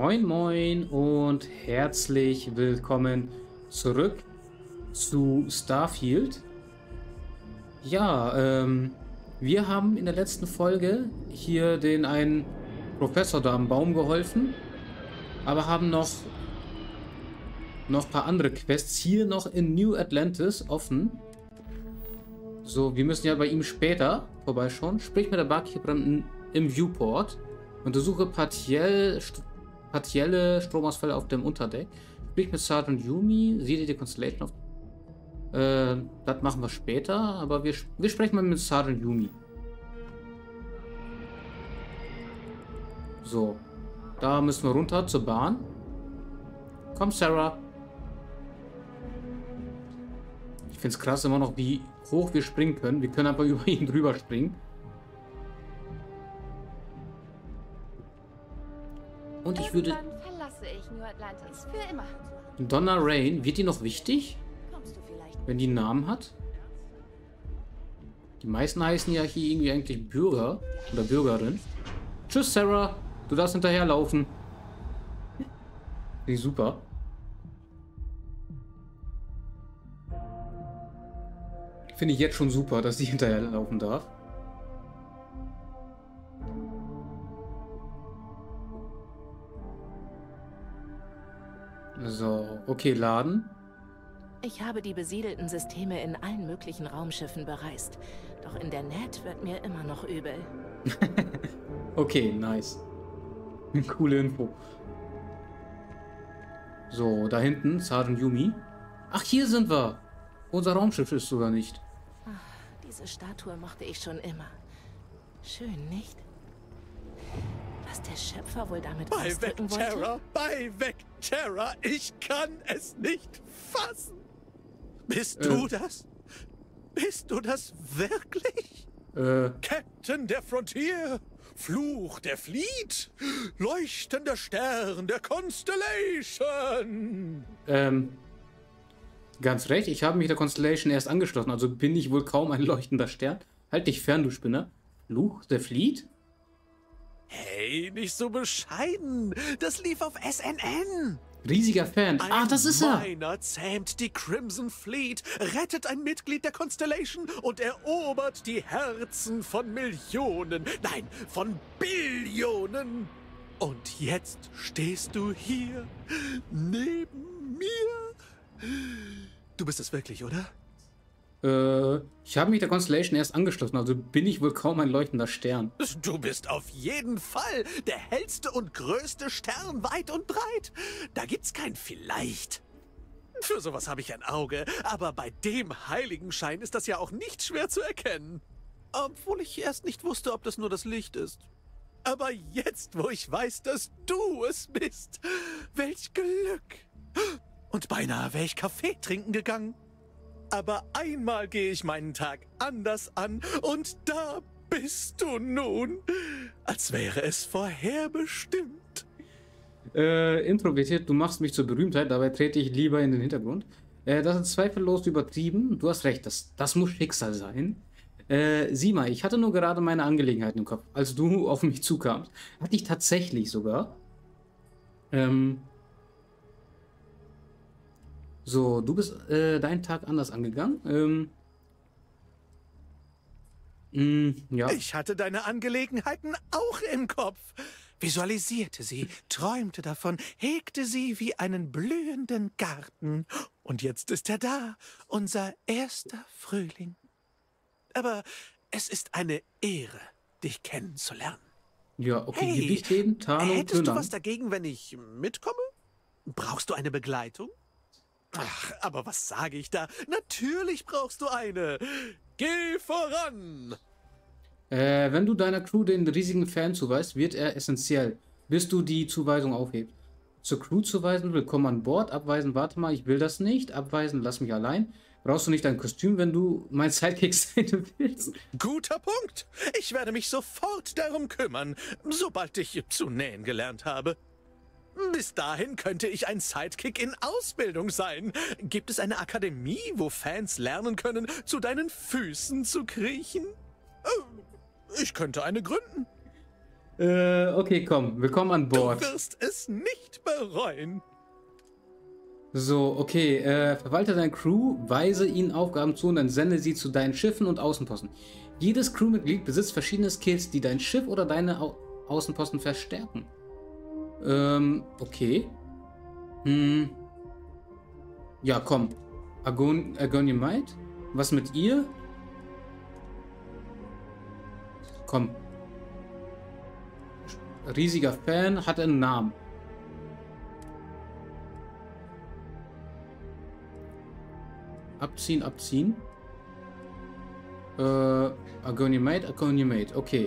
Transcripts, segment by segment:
Moin Moin und herzlich willkommen zurück zu Starfield. Ja, wir haben in der letzten Folge hier den einen Professor da am Baum geholfen, aber haben noch ein paar andere Quests hier noch in New Atlantis offen. So, wir müssen ja bei ihm später vorbeischauen. Sprich mit der Barkeeperin im Viewport. Untersuche partielle Stromausfälle auf dem Unterdeck. Sprich mit Sergeant Yumi. Sieh die Constellation auf. Das machen wir später, aber wir sprechen mal mit Sergeant Yumi. So. Da müssen wir runter zur Bahn. Komm, Sarah. Ich finde es krass immer noch, wie hoch wir springen können. Wir können aber über ihn drüber springen. Und ich würde... Irgendwann verlasse ich New Atlantis für immer. Donna Rain, wird die noch wichtig? Kommst du vielleicht? Wenn die einen Namen hat? Die meisten heißen ja hier irgendwie eigentlich Bürger oder Bürgerin. Tschüss, Sarah. Du darfst hinterherlaufen. Wie super. Finde ich jetzt schon super, dass sie hinterherlaufen darf. So, okay, laden. Ich habe die besiedelten Systeme in allen möglichen Raumschiffen bereist. Doch in der Net wird mir immer noch übel. Okay, nice. Coole Info. So, da hinten, Sergeant Yumi. Ach, hier sind wir. Unser Raumschiff ist sogar nicht. Diese Statue mochte ich schon immer. Schön, nicht? Was der Schöpfer wohl damit ausdrücken wollte? Terra! Bei weg, Terra! Ich kann es nicht fassen! Bist du das? Bist du das wirklich? Captain der Frontier! Fluch der Fleet! Leuchtender Stern der Constellation! Ganz recht. Ich habe mich der Constellation erst angeschlossen, also bin ich wohl kaum ein leuchtender Stern. Halt dich fern, du Spinner. Fluch der Fleet? Hey, nicht so bescheiden! Das lief auf SNN! Riesiger Fan. Ah, das ist er! Ein Miner zähmt die Crimson Fleet, rettet ein Mitglied der Constellation und erobert die Herzen von Millionen, nein, von Billionen. Und jetzt stehst du hier, neben mir. Du bist es wirklich, oder? Ich habe mich der Constellation erst angeschlossen, also bin ich wohl kaum ein leuchtender Stern. Du bist auf jeden Fall der hellste und größte Stern weit und breit. Da gibt's kein Vielleicht. Für sowas habe ich ein Auge, aber bei dem Heiligenschein ist das ja auch nicht schwer zu erkennen. Obwohl ich erst nicht wusste, ob das nur das Licht ist. Aber jetzt, wo ich weiß, dass du es bist, welch Glück. Und beinahe wäre ich Kaffee trinken gegangen. Aber einmal gehe ich meinen Tag anders an und da bist du nun, als wäre es vorherbestimmt. Introvertiert, du machst mich zur Berühmtheit, dabei trete ich lieber in den Hintergrund. Das ist zweifellos übertrieben. Du hast recht, das muss Schicksal sein. Sieh mal, ich hatte nur gerade meine Angelegenheiten im Kopf. Als du auf mich zukamst, hatte ich tatsächlich sogar. So, du bist deinen Tag anders angegangen. Ja. Ich hatte deine Angelegenheiten auch im Kopf. Visualisierte sie, träumte davon, hegte sie wie einen blühenden Garten. Und jetzt ist er da, unser erster Frühling. Aber es ist eine Ehre, dich kennenzulernen. Ja, okay, Hey, Gewichtheben, Tarnung, hättest du Tönern. was dagegen, wenn ich mitkomme? Brauchst du eine Begleitung? Ach, aber was sage ich da? Natürlich brauchst du eine. Geh voran! Wenn du deiner Crew den riesigen Fan zuweist, wird er essentiell, bis du die Zuweisung aufhebst. Zur Crew zuweisen, willkommen an Bord, abweisen, warte mal, ich will das nicht, abweisen, lass mich allein. Brauchst du nicht ein Kostüm, wenn du mein Sidekick sein willst? Guter Punkt. Ich werde mich sofort darum kümmern, sobald ich zu nähen gelernt habe. Bis dahin könnte ich ein Sidekick in Ausbildung sein. Gibt es eine Akademie, wo Fans lernen können, zu deinen Füßen zu kriechen? Ich könnte eine gründen. Okay, komm. Willkommen an Bord. Du wirst es nicht bereuen. So, okay. Verwalte deine Crew, weise ihnen Aufgaben zu und dann sende sie zu deinen Schiffen und Außenposten. Jedes Crewmitglied besitzt verschiedene Skills, die dein Schiff oder deine Außenposten verstärken. Okay. Ja, komm. Agonimite? Was mit ihr? Komm. Riesiger Fan, hat einen Namen. Abziehen, abziehen. Agonimate, okay.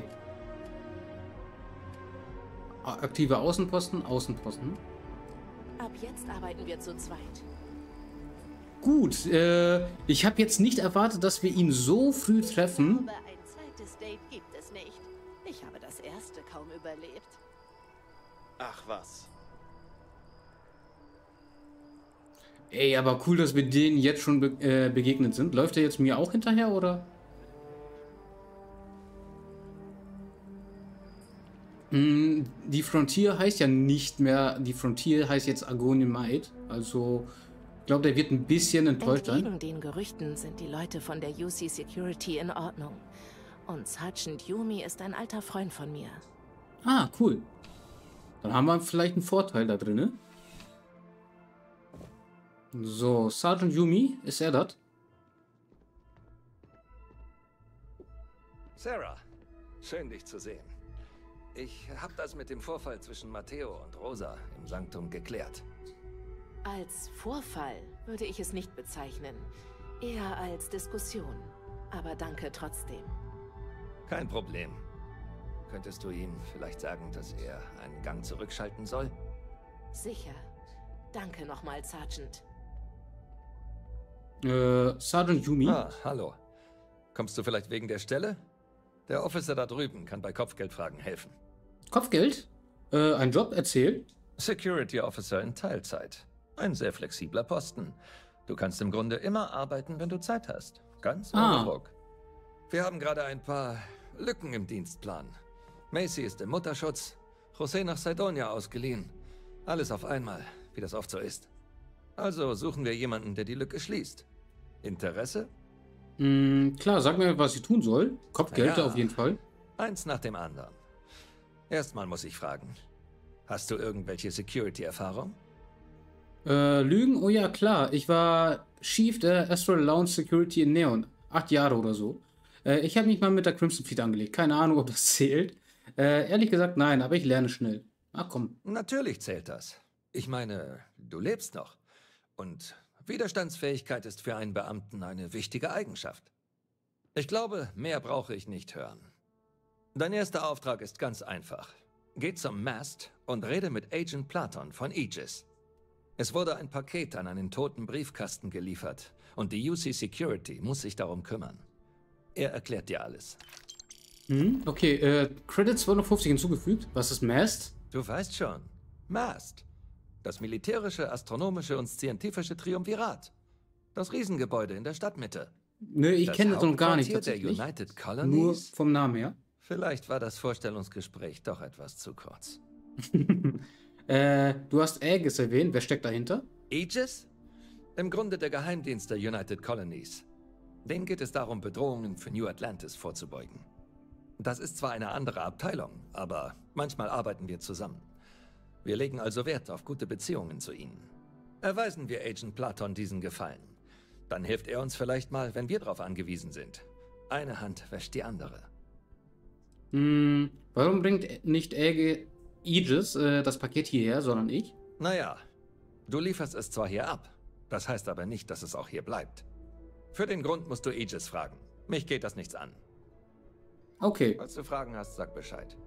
Aktive Außenposten, Außenposten. Ab jetzt arbeiten wir zu zweit. Gut, ich habe jetzt nicht erwartet, dass wir ihn so früh treffen. Aber ein zweites Date gibt es nicht. Ich habe das erste kaum überlebt. Ach was. Ey, aber cool, dass wir denen jetzt schon begegnet sind. Läuft er jetzt mir auch hinterher, oder? Die Frontier heißt ja nicht mehr, die Frontier heißt jetzt Agonimite. Also, ich glaube, der wird ein bisschen enttäuscht sein. Entgegen den Gerüchten sind die Leute von der UC Security in Ordnung. Und Sergeant Yumi ist ein alter Freund von mir. Ah, cool. Dann haben wir vielleicht einen Vorteil da drin, ne? So, Sergeant Yumi, ist er das? Sarah, schön dich zu sehen. Ich habe das mit dem Vorfall zwischen Matteo und Rosa im Sanktum geklärt. Als Vorfall würde ich es nicht bezeichnen. Eher als Diskussion. Aber danke trotzdem. Kein Problem. Könntest du ihm vielleicht sagen, dass er einen Gang zurückschalten soll? Sicher. Danke nochmal, Sergeant. Sergeant Yumi. Ah, hallo. Kommst du vielleicht wegen der Stelle? Der Officer da drüben kann bei Kopfgeldfragen helfen. Kopfgeld? Ein Job, erzähl. Security Officer in Teilzeit. Ein sehr flexibler Posten. Du kannst im Grunde immer arbeiten, wenn du Zeit hast. Ganz ohne Druck. Wir haben gerade ein paar Lücken im Dienstplan. Macy ist im Mutterschutz, José nach Cydonia ausgeliehen. Alles auf einmal, wie das oft so ist. Also suchen wir jemanden, der die Lücke schließt. Interesse? Klar, sag mir, was ich tun soll. Kopfgeld Ja. auf jeden Fall. Eins nach dem anderen. Erstmal muss ich fragen. Hast du irgendwelche Security-Erfahrung? Lügen? Oh ja, klar. Ich war Chief der Astral Lounge Security in Neon. 8 Jahre oder so. Ich habe mich mal mit der Crimson Fleet angelegt. Keine Ahnung, ob das zählt. Ehrlich gesagt, nein, aber ich lerne schnell. Ach komm. Natürlich zählt das. Ich meine, du lebst noch. Und Widerstandsfähigkeit ist für einen Beamten eine wichtige Eigenschaft. Ich glaube, mehr brauche ich nicht hören. Dein erster Auftrag ist ganz einfach. Geh zum Mast und rede mit Agent Platon von Aegis. Es wurde ein Paket an einen toten Briefkasten geliefert und die UC Security muss sich darum kümmern. Er erklärt dir alles. Okay, Credit 250 hinzugefügt. Was ist Mast? Du weißt schon. Mast. Das militärische, astronomische und scientifische Triumvirat. Das Riesengebäude in der Stadtmitte. Nö, ich kenne das noch gar nicht Hauptquartier tatsächlich. der United Nur Colonies. vom Namen her. Vielleicht war das Vorstellungsgespräch doch etwas zu kurz. Du hast Aegis erwähnt. Wer steckt dahinter? Aegis? Im Grunde der Geheimdienst der United Colonies. Denen geht es darum, Bedrohungen für New Atlantis vorzubeugen. Das ist zwar eine andere Abteilung, aber manchmal arbeiten wir zusammen. Wir legen also Wert auf gute Beziehungen zu ihnen. Erweisen wir Agent Platon diesen Gefallen. Dann hilft er uns vielleicht mal, wenn wir darauf angewiesen sind. Eine Hand wäscht die andere. Warum bringt nicht Aegis das Paket hierher, sondern ich? Naja, du lieferst es zwar hier ab, das heißt aber nicht, dass es auch hier bleibt. Für den Grund musst du Aegis fragen. Mich geht das nichts an. Okay. Falls du Fragen hast, sag Bescheid.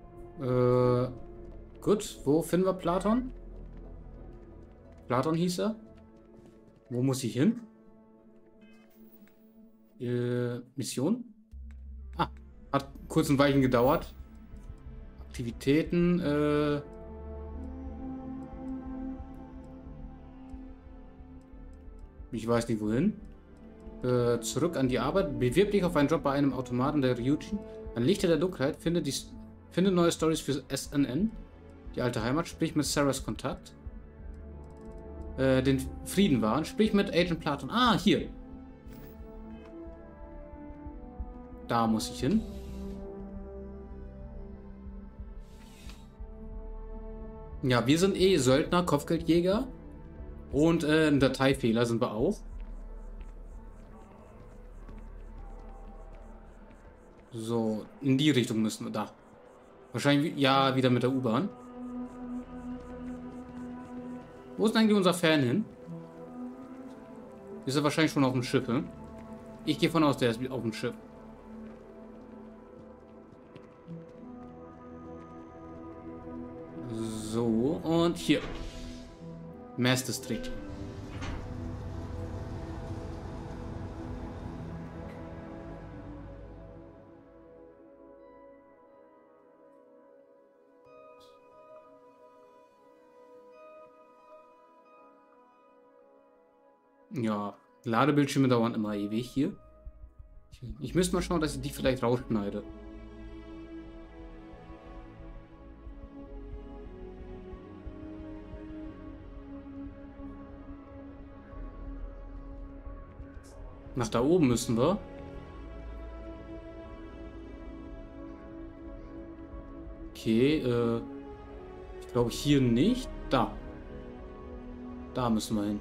Gut, wo finden wir Platon? Platon hieß er. Wo muss ich hin? Mission? Ah, hat kurz ein Weilchen gedauert. Aktivitäten, ich weiß nicht wohin. Zurück an die Arbeit. Bewirb dich auf einen Job bei einem Automaten der Ryujin. Ein Lichter der Dunkelheit findet Finde neue Stories für SNN. Die alte Heimat. Sprich mit Sarahs Kontakt. Den Frieden wahren. Sprich mit Agent Platon. Ah, hier. Da muss ich hin. Ja, wir sind eh Söldner, Kopfgeldjäger. Und ein Dateifehler sind wir auch. So, in die Richtung müssen wir da. Wahrscheinlich, ja, wieder mit der U-Bahn. Wo ist denn eigentlich unser Fan hin? Ist er wahrscheinlich schon auf dem Schiff, ne? Ich gehe von aus, der ist auf dem Schiff. So, und hier. Mass District. Ja, Ladebildschirme dauern immer ewig hier. Ich müsste mal schauen, dass ich die vielleicht rausschneide. Nach da oben müssen wir. Okay, ich glaube hier nicht. Da. Da müssen wir hin.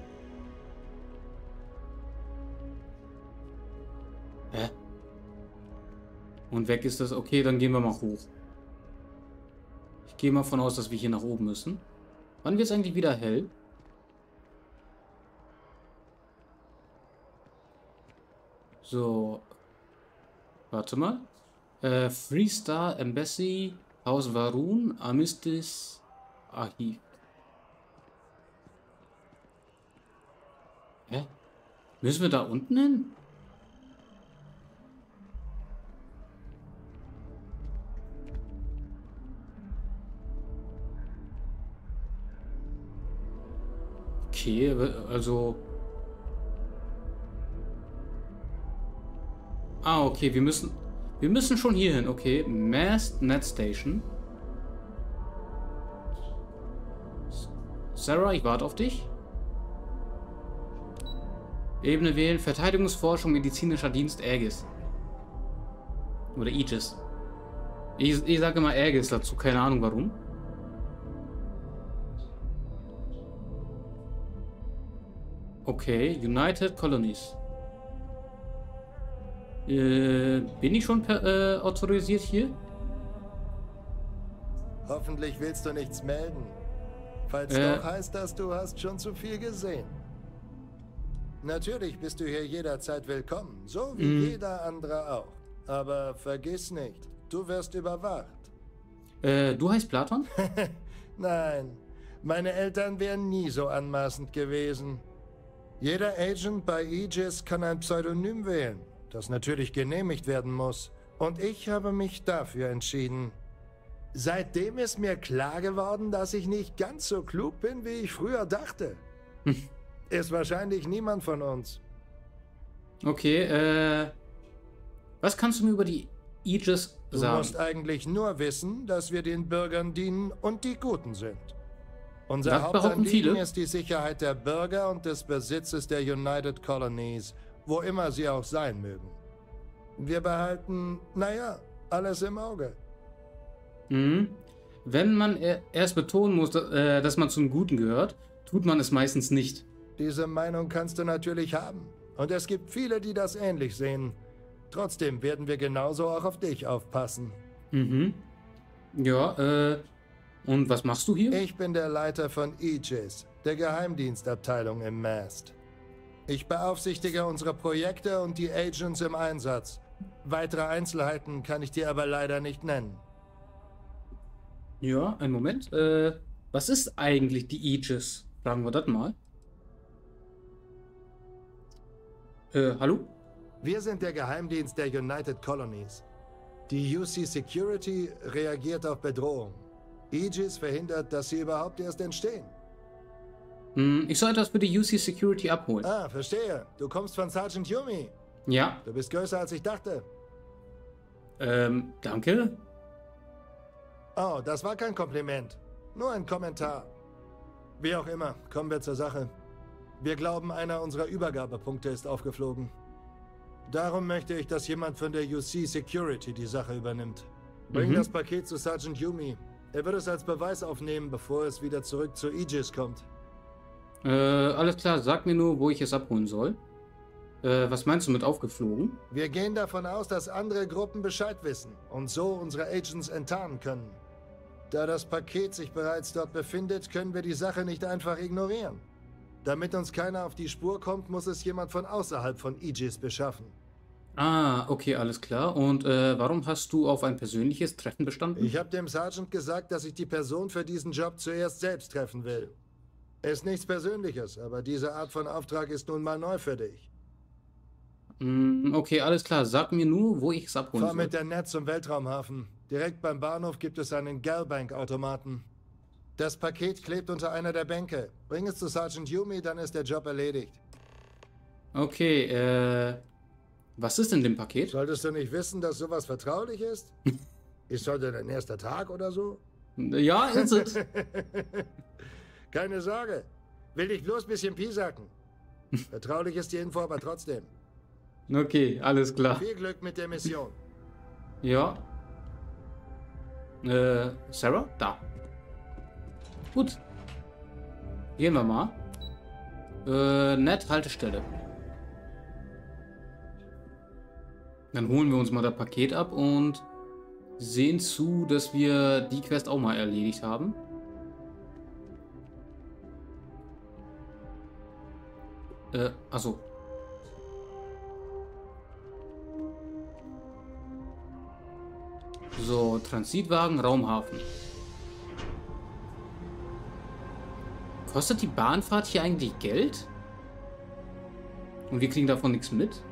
Hä? Und weg ist das. Okay, dann gehen wir mal hoch. Ich gehe mal von aus, dass wir hier nach oben müssen. Wann wird es eigentlich wieder hell? So. Warte mal. Freestar Embassy, Haus Varun, Amistis, Archiv. Hä? Müssen wir da unten hin? Okay, also... Ah, okay, wir müssen schon hier hin. Okay, Mast Net Station. Sarah, ich warte auf dich. Ebene wählen, Verteidigungsforschung, medizinischer Dienst, Aegis. Oder Aegis. Ich sage immer Aegis dazu, keine Ahnung warum. Okay, United Colonies. Bin ich schon autorisiert hier? Hoffentlich willst du nichts melden. Falls doch, heißt das, du hast schon zu viel gesehen. Natürlich bist du hier jederzeit willkommen, so wie jeder andere auch. Aber vergiss nicht, du wirst überwacht. Du heißt Platon? Nein, meine Eltern wären nie so anmaßend gewesen. Jeder Agent bei Aegis kann ein Pseudonym wählen, das natürlich genehmigt werden muss. Und ich habe mich dafür entschieden. Seitdem ist mir klar geworden, dass ich nicht ganz so klug bin, wie ich früher dachte. Ist wahrscheinlich niemand von uns. Okay, was kannst du mir über die Aegis sagen? Du musst eigentlich nur wissen, dass wir den Bürgern dienen und die Guten sind. Unser Hauptanliegen ist die Sicherheit der Bürger und des Besitzes der United Colonies, wo immer sie auch sein mögen. Wir behalten, naja, alles im Auge. Wenn man erst betonen muss, dass man zum Guten gehört, tut man es meistens nicht. Diese Meinung kannst du natürlich haben. Und es gibt viele, die das ähnlich sehen. Trotzdem werden wir genauso auch auf dich aufpassen. Ja, und was machst du hier? Ich bin der Leiter von Aegis, der Geheimdienstabteilung im Mast. Ich beaufsichtige unsere Projekte und die Agents im Einsatz. Weitere Einzelheiten kann ich dir aber leider nicht nennen. Ja, einen Moment. Was ist eigentlich die Aegis? Fragen wir das mal. Hallo? Wir sind der Geheimdienst der United Colonies. Die UC Security reagiert auf Bedrohung. Aegis verhindert, dass sie überhaupt erst entstehen. Ich soll etwas für die UC Security abholen. Ah, verstehe. Du kommst von Sergeant Yumi. Ja. Du bist größer, als ich dachte. Danke. Oh, das war kein Kompliment. Nur ein Kommentar. Wie auch immer, kommen wir zur Sache. Wir glauben, einer unserer Übergabepunkte ist aufgeflogen. Darum möchte ich, dass jemand von der UC Security die Sache übernimmt. Bring das Paket zu Sergeant Yumi. Er wird es als Beweis aufnehmen, bevor es wieder zurück zu Aegis kommt. Alles klar, sag mir nur, wo ich es abholen soll. Was meinst du mit aufgeflogen? Wir gehen davon aus, dass andere Gruppen Bescheid wissen und so unsere Agents enttarnen können. Da das Paket sich bereits dort befindet, können wir die Sache nicht einfach ignorieren. Damit uns keiner auf die Spur kommt, muss es jemand von außerhalb von Aegis beschaffen. Ah, okay, alles klar. Und warum hast du auf ein persönliches Treffen bestanden? Ich habe dem Sergeant gesagt, dass ich die Person für diesen Job zuerst selbst treffen will. Ist nichts Persönliches, aber diese Art von Auftrag ist nun mal neu für dich. Okay, alles klar. Sag mir nur, wo ich es abholen Fahr soll. mit der Net zum Weltraumhafen. Direkt beim Bahnhof gibt es einen Galbank-Automaten. Das Paket klebt unter einer der Bänke. Bring es zu Sergeant Yumi, dann ist der Job erledigt. Okay, was ist in dem Paket? Solltest du nicht wissen, dass sowas vertraulich ist? Ist heute dein erster Tag oder so? Ja, ist es. Keine Sorge. Will dich bloß ein bisschen piesacken. Vertraulich ist die Info aber trotzdem. Okay, alles klar. Viel Glück mit der Mission. Ja. Sarah? Da. Gut. Gehen wir mal. Nett, Haltestelle. Dann holen wir uns mal das Paket ab und sehen zu, dass wir die Quest auch mal erledigt haben. Achso. So, Transitwagen, Raumhafen. Kostet die Bahnfahrt hier eigentlich Geld? Und wir kriegen davon nichts mit?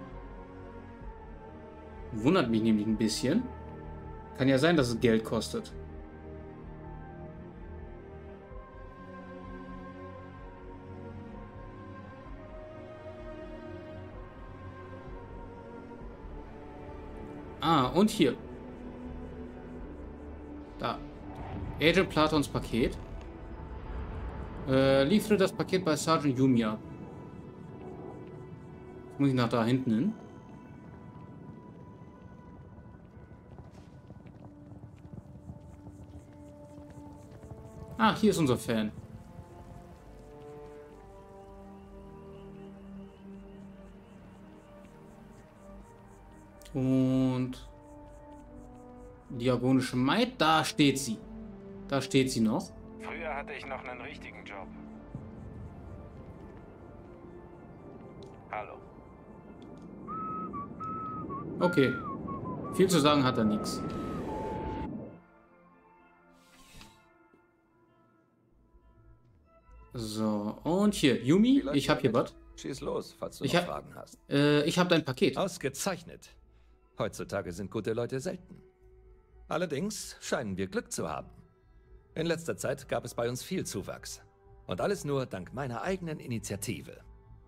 Wundert mich nämlich ein bisschen. Kann ja sein, dass es Geld kostet. Ah, und hier. Da. Agent Platons Paket. Liefere das Paket bei Sergeant Yumi ab. Jetzt muss ich nach da hinten hin. Ah, hier ist unser Fan. Und diabolische Maid, da steht sie. Da steht sie noch. Früher hatte ich noch einen richtigen Job. Hallo. Okay. Viel zu sagen hat er nichts. So, und hier, Yumi, ich hab hier was. Schieß los, falls du noch Fragen hast. Ich hab dein Paket. Ausgezeichnet. Heutzutage sind gute Leute selten. Allerdings scheinen wir Glück zu haben. In letzter Zeit gab es bei uns viel Zuwachs. Und alles nur dank meiner eigenen Initiative.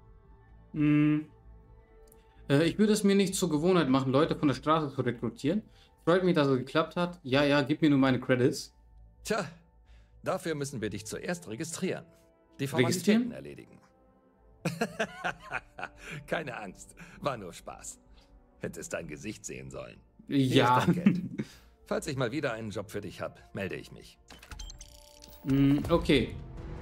Ich würde es mir nicht zur Gewohnheit machen, Leute von der Straße zu rekrutieren. Freut mich, dass es geklappt hat. Ja, ja, gib mir nur meine Credits. Tja, dafür müssen wir dich zuerst registrieren. Die Formalitäten erledigen. Keine Angst, war nur Spaß. Hättest dein Gesicht sehen sollen. Ja. Hier ist dein Geld. Falls ich mal wieder einen Job für dich habe, melde ich mich. Okay.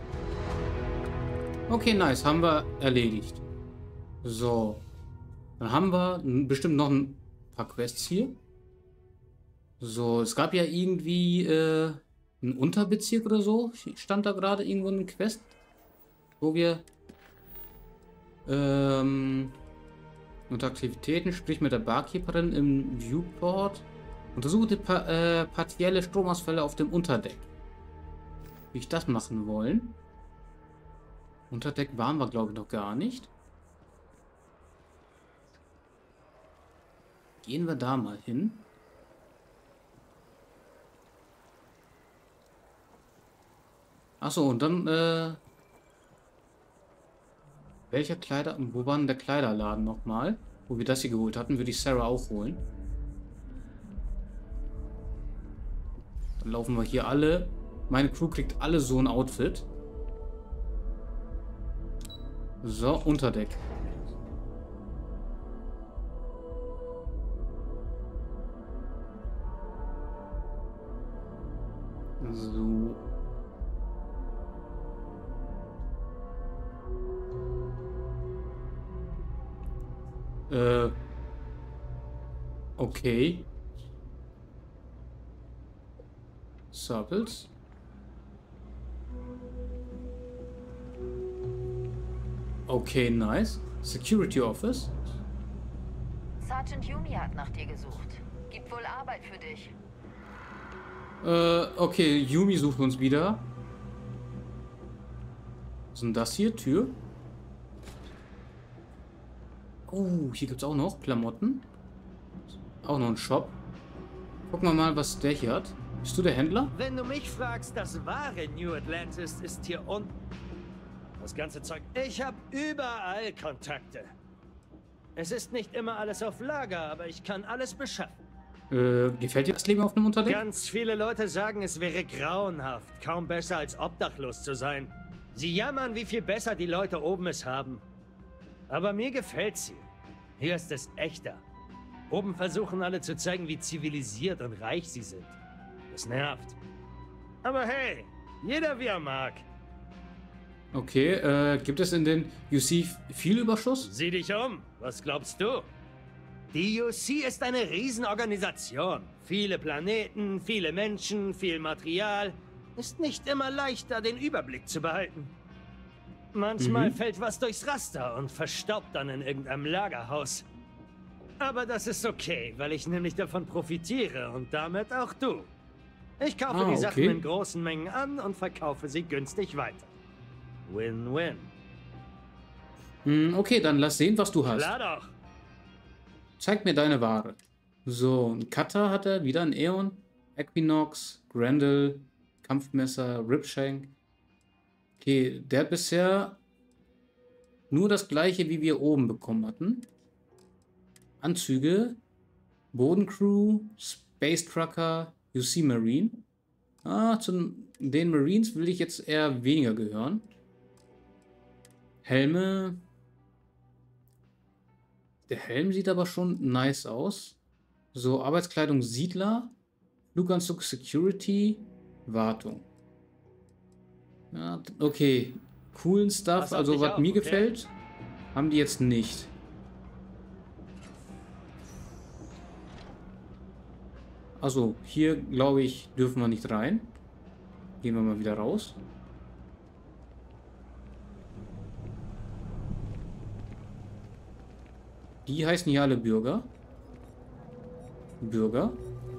Okay, nice. Haben wir erledigt. So. Dann haben wir bestimmt noch ein paar Quests hier. So, es gab ja irgendwie ein Unterbezirk oder so. Stand da gerade irgendwo eine Quest, wo wir unter Aktivitäten, sprich mit der Barkeeperin im Viewport. Untersuche partielle Stromausfälle auf dem Unterdeck. Wie ich das machen wollen. Unterdeck waren wir, glaube ich, noch gar nicht. Gehen wir da mal hin. Achso, und dann, welcher Kleider... Wo war denn der Kleiderladen nochmal? Wo wir das hier geholt hatten, würde ich Sarah auch holen. laufen wir hier alle. Meine Crew kriegt alle so ein Outfit. So, Unterdeck. So. Okay. Circles. Okay, nice. Security Office. Sergeant Yumi hat nach dir gesucht. Gibt wohl Arbeit für dich. Okay, Yumi sucht uns wieder. Was ist denn das hier? Tür? Oh, hier gibt es auch noch Klamotten. Auch noch ein Shop. Gucken wir mal, was der hier hat. Bist du der Händler? Wenn du mich fragst, das wahre New Atlantis ist hier unten. Das ganze Zeug. Ich habe überall Kontakte. Es ist nicht immer alles auf Lager, aber ich kann alles beschaffen. Gefällt dir das Leben auf einem Unterdeck? Ganz viele Leute sagen, es wäre grauenhaft, kaum besser als obdachlos zu sein. Sie jammern, wie viel besser die Leute oben es haben. Aber mir gefällt's hier. Hier ist es echter. Oben versuchen alle zu zeigen, wie zivilisiert und reich sie sind. Das nervt. Aber hey, jeder wie er mag. Okay, gibt es in den UC viel Überschuss? Sieh dich um. Was glaubst du? Die UC ist eine Riesenorganisation. Viele Planeten, viele Menschen, viel Material. Ist nicht immer leichter, den Überblick zu behalten. Manchmal fällt was durchs Raster und verstaubt dann in irgendeinem Lagerhaus. Aber das ist okay, weil ich nämlich davon profitiere und damit auch du. Ich kaufe die Sachen in großen Mengen an und verkaufe sie günstig weiter. Win-win. Okay, dann lass sehen, was du hast. Klar doch. Zeig mir deine Ware. So, ein Cutter hat er, wieder ein Aeon, Equinox, Grendel, Kampfmesser, Ripshank. Okay, der hat bisher nur das gleiche, wie wir oben bekommen hatten. Anzüge, Bodencrew, Space Trucker, UC Marine. Zu den Marines will ich jetzt eher weniger gehören. Helme. Der Helm sieht aber schon nice aus. So, Arbeitskleidung Siedler, Fluganzug Security, Wartung. Ja, okay. Coolen Stuff, also was mir gefällt, haben die jetzt nicht. Also, hier glaube ich, dürfen wir nicht rein. Gehen wir mal wieder raus. Die heißen hier alle Bürger. Bürger.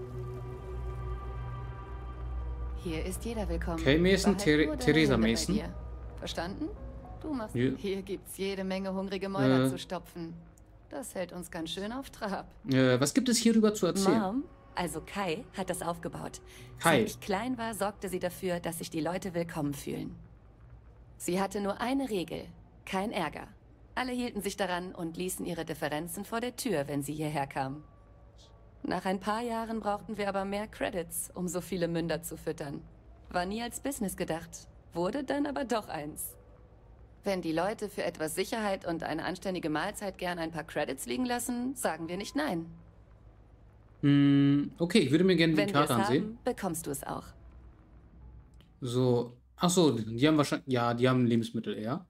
Hier ist jeder willkommen. Kay Mason, Theresa Hände bei Mason. dir. Verstanden? Du machst. Ja. Hier gibt's jede Menge hungrige Mäuler zu stopfen. Das hält uns ganz schön auf Trab. Was gibt es hierüber zu erzählen? Mom, also Kai, hat das aufgebaut. Kai. Seit ich klein war, sorgte sie dafür, dass sich die Leute willkommen fühlen. Sie hatte nur eine Regel: kein Ärger. Alle hielten sich daran und ließen ihre Differenzen vor der Tür, wenn sie hierher kamen. Nach ein paar Jahren brauchten wir aber mehr Credits, um so viele Münder zu füttern. War nie als Business gedacht, wurde dann aber doch eins. Wenn die Leute für etwas Sicherheit und eine anständige Mahlzeit gern ein paar Credits liegen lassen, sagen wir nicht nein. Okay, ich würde mir gerne die Wenn wir Karte es ansehen. haben, bekommst du es auch. So, achso, die haben wahrscheinlich, ja, die haben Lebensmittel eher.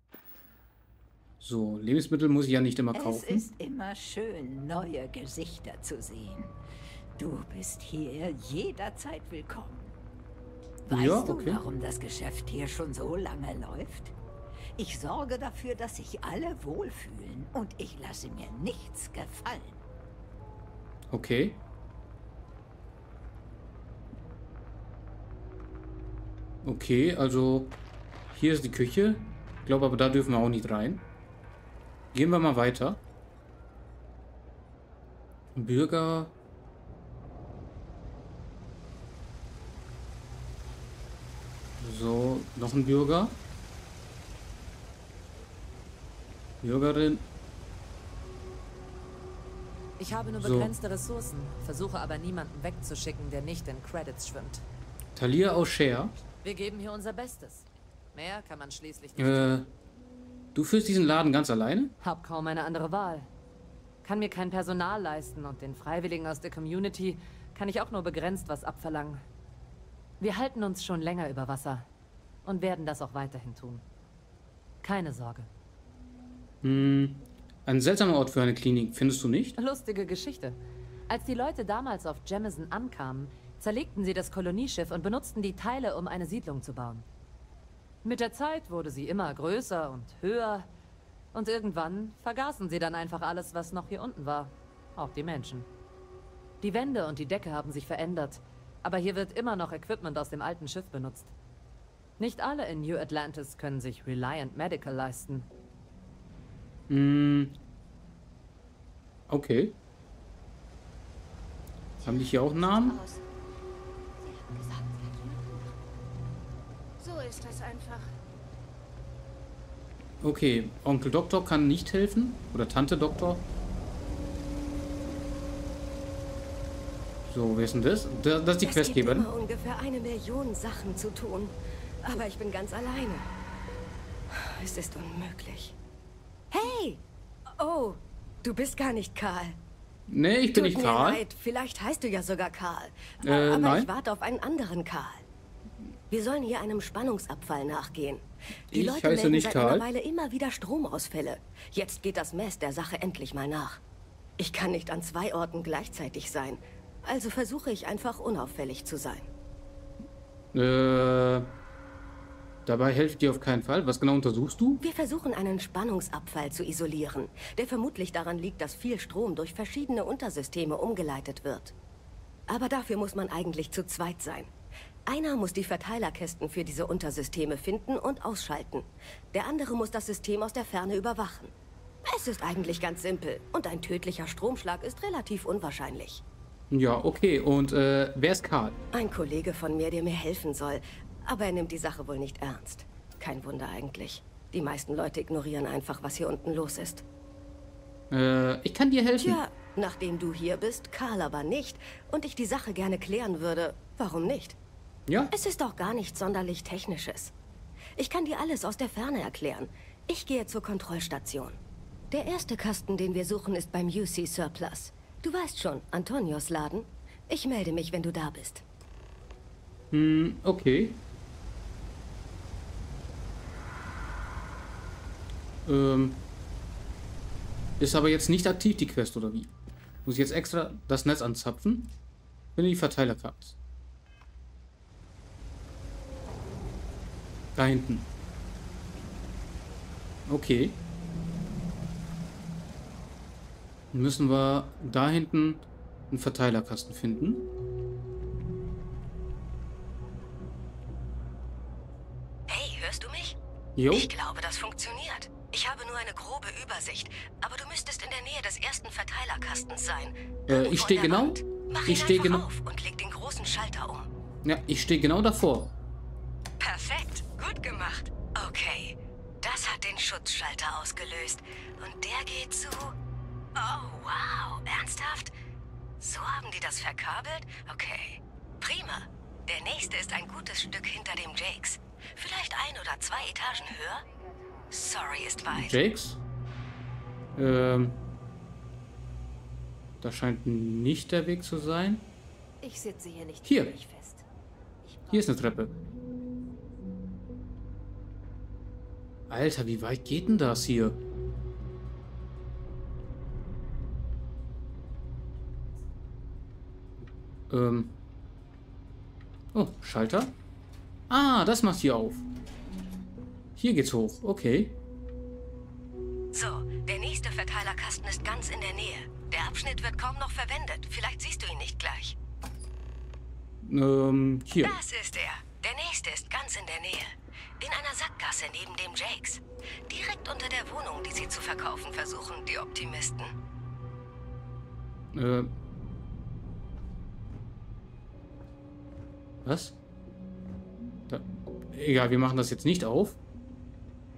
So, Lebensmittel muss ich ja nicht immer kaufen. Es ist immer schön, neue Gesichter zu sehen. Du bist hier jederzeit willkommen. Weißt Ja, du, okay. warum das Geschäft hier schon so lange läuft? Ich sorge dafür, dass sich alle wohlfühlen und ich lasse mir nichts gefallen. Okay. Okay, also hier ist die Küche. Ich glaube aber, da dürfen wir auch nicht rein. Gehen wir mal weiter. Bürger. So, noch ein Bürger. Bürgerin. Ich habe nur begrenzte Ressourcen, versuche aber niemanden wegzuschicken, der nicht in Credits schwimmt. Talia O'Shea. Wir geben hier unser Bestes. Mehr kann man schließlich nicht tun. Du führst diesen Laden ganz alleine? Hab kaum eine andere Wahl. Kann mir kein Personal leisten und den Freiwilligen aus der Community kann ich auch nur begrenzt was abverlangen. Wir halten uns schon länger über Wasser und werden das auch weiterhin tun. Keine Sorge. Ein seltsamer Ort für eine Klinik, findest du nicht? Lustige Geschichte. Als die Leute damals auf Jemison ankamen, zerlegten sie das Kolonieschiff und benutzten die Teile, um eine Siedlung zu bauen. Mit der Zeit wurde sie immer größer und höher und irgendwann vergaßen sie dann einfach alles, was noch hier unten war. Auch die Menschen. Die Wände und die Decke haben sich verändert, aber hier wird immer noch Equipment aus dem alten Schiff benutzt. Nicht alle in New Atlantis können sich Reliant Medical leisten. Okay. Haben die hier auch Namen? So ist das einfach. Okay, Onkel Doktor kann nicht helfen. Oder Tante Doktor. So, wer ist denn das? Das ist die Questgeberin. Es gibt immer ungefähr 1 Million Sachen zu tun. Aber ich bin ganz alleine. Es ist unmöglich. Hey! Oh, du bist gar nicht Karl. Nee, ich bin nicht Karl. Tut mir leid, vielleicht heißt du ja sogar Karl. Aber nein. Ich warte auf einen anderen Karl. Wir sollen hier einem Spannungsabfall nachgehen. Die Leute melden seit einer Weile immer wieder Stromausfälle. Jetzt geht das Mess der Sache endlich mal nach. Ich kann nicht an 2 Orten gleichzeitig sein. Also versuche ich einfach unauffällig zu sein. Dabei hilft dir auf keinen Fall. Was genau untersuchst du? Wir versuchen einen Spannungsabfall zu isolieren, der vermutlich daran liegt, dass viel Strom durch verschiedene Untersysteme umgeleitet wird. Aber dafür muss man eigentlich zu zweit sein. Einer muss die Verteilerkästen für diese Untersysteme finden und ausschalten. Der andere muss das System aus der Ferne überwachen. Es ist eigentlich ganz simpel und ein tödlicher Stromschlag ist relativ unwahrscheinlich. Ja, okay. Und wer ist Karl? Ein Kollege von mir, der mir helfen soll. Aber er nimmt die Sache wohl nicht ernst. Kein Wunder eigentlich. Die meisten Leute ignorieren einfach, was hier unten los ist. Ich kann dir helfen. Tja, nachdem du hier bist, Karl aber nicht, und ich die Sache gerne klären würde, warum nicht? Ja. Es ist doch gar nichts sonderlich Technisches. Ich kann dir alles aus der Ferne erklären. Ich gehe zur Kontrollstation. Der erste Kasten, den wir suchen, ist beim UC Surplus. Du weißt schon, Antonios Laden. Ich melde mich, wenn du da bist. Okay. Ist aber jetzt nicht aktiv, die Quest, oder wie? Muss ich jetzt extra das Netz anzapfen? Wenn du die Verteilerkarte. Da hinten. Okay. Müssen wir da hinten einen Verteilerkasten finden. Hey, hörst du mich? Jo. Ich glaube, das funktioniert. Ich habe nur eine grobe Übersicht, aber du müsstest in der Nähe des ersten Verteilerkastens sein. Ich stehe genau. Ich stehe genau auf und leg den großen Schalter um. Ja, ich stehe genau davor. Perfekt, gut gemacht. Okay, das hat den Schutzschalter ausgelöst und der geht zu. Oh wow, ernsthaft? So haben die das verkabelt? Okay, prima. Der nächste ist ein gutes Stück hinter dem Jakes. Vielleicht 1 oder 2 Etagen höher? Sorry, ist weit. Jakes? Das scheint nicht der Weg zu sein. Ich sitze hier nicht hier fest. Hier ist eine Treppe. Alter, wie weit geht denn das hier? Oh, Schalter. Ah, das macht hier auf. Hier geht's hoch. Okay. So, der nächste Verteilerkasten ist ganz in der Nähe. Der Abschnitt wird kaum noch verwendet. Vielleicht siehst du ihn nicht gleich. Hier. Das ist er. Der nächste ist ganz in der Nähe. In einer Sackgasse neben dem Jakes. Direkt unter der Wohnung, die sie zu verkaufen versuchen, die Optimisten. Was? Egal, wir machen das jetzt nicht auf.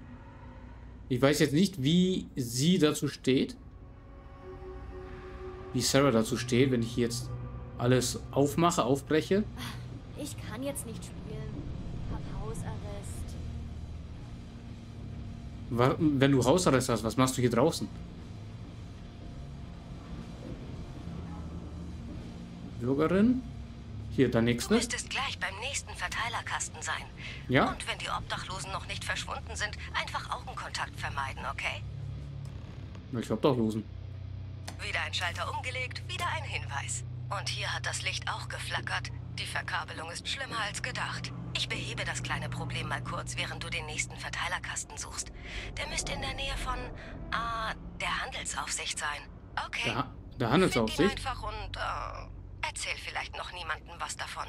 Ich weiß jetzt nicht, wie sie dazu steht. wie Sarah dazu steht, wenn ich jetzt alles aufmache, aufbreche. Ich kann jetzt nicht spielen. Hab Hausarrest. Wenn du Hausarrest hast, was machst du hier draußen? Bürgerin? Hier, der nächste. Du müsstest gleich beim nächsten Verteilerkasten sein. Ja. Und wenn die Obdachlosen noch nicht verschwunden sind, einfach Augenkontakt vermeiden, okay? Welche Obdachlosen? Wieder ein Schalter umgelegt, wieder ein Hinweis. Und hier hat das Licht auch geflackert. Die Verkabelung ist schlimmer als gedacht. Ich behebe das kleine Problem mal kurz, während du den nächsten Verteilerkasten suchst. Der müsste in der Nähe von, der Handelsaufsicht sein. Okay. Der Handelsaufsicht? Find ihn einfach und, erzähl vielleicht noch niemandem was davon.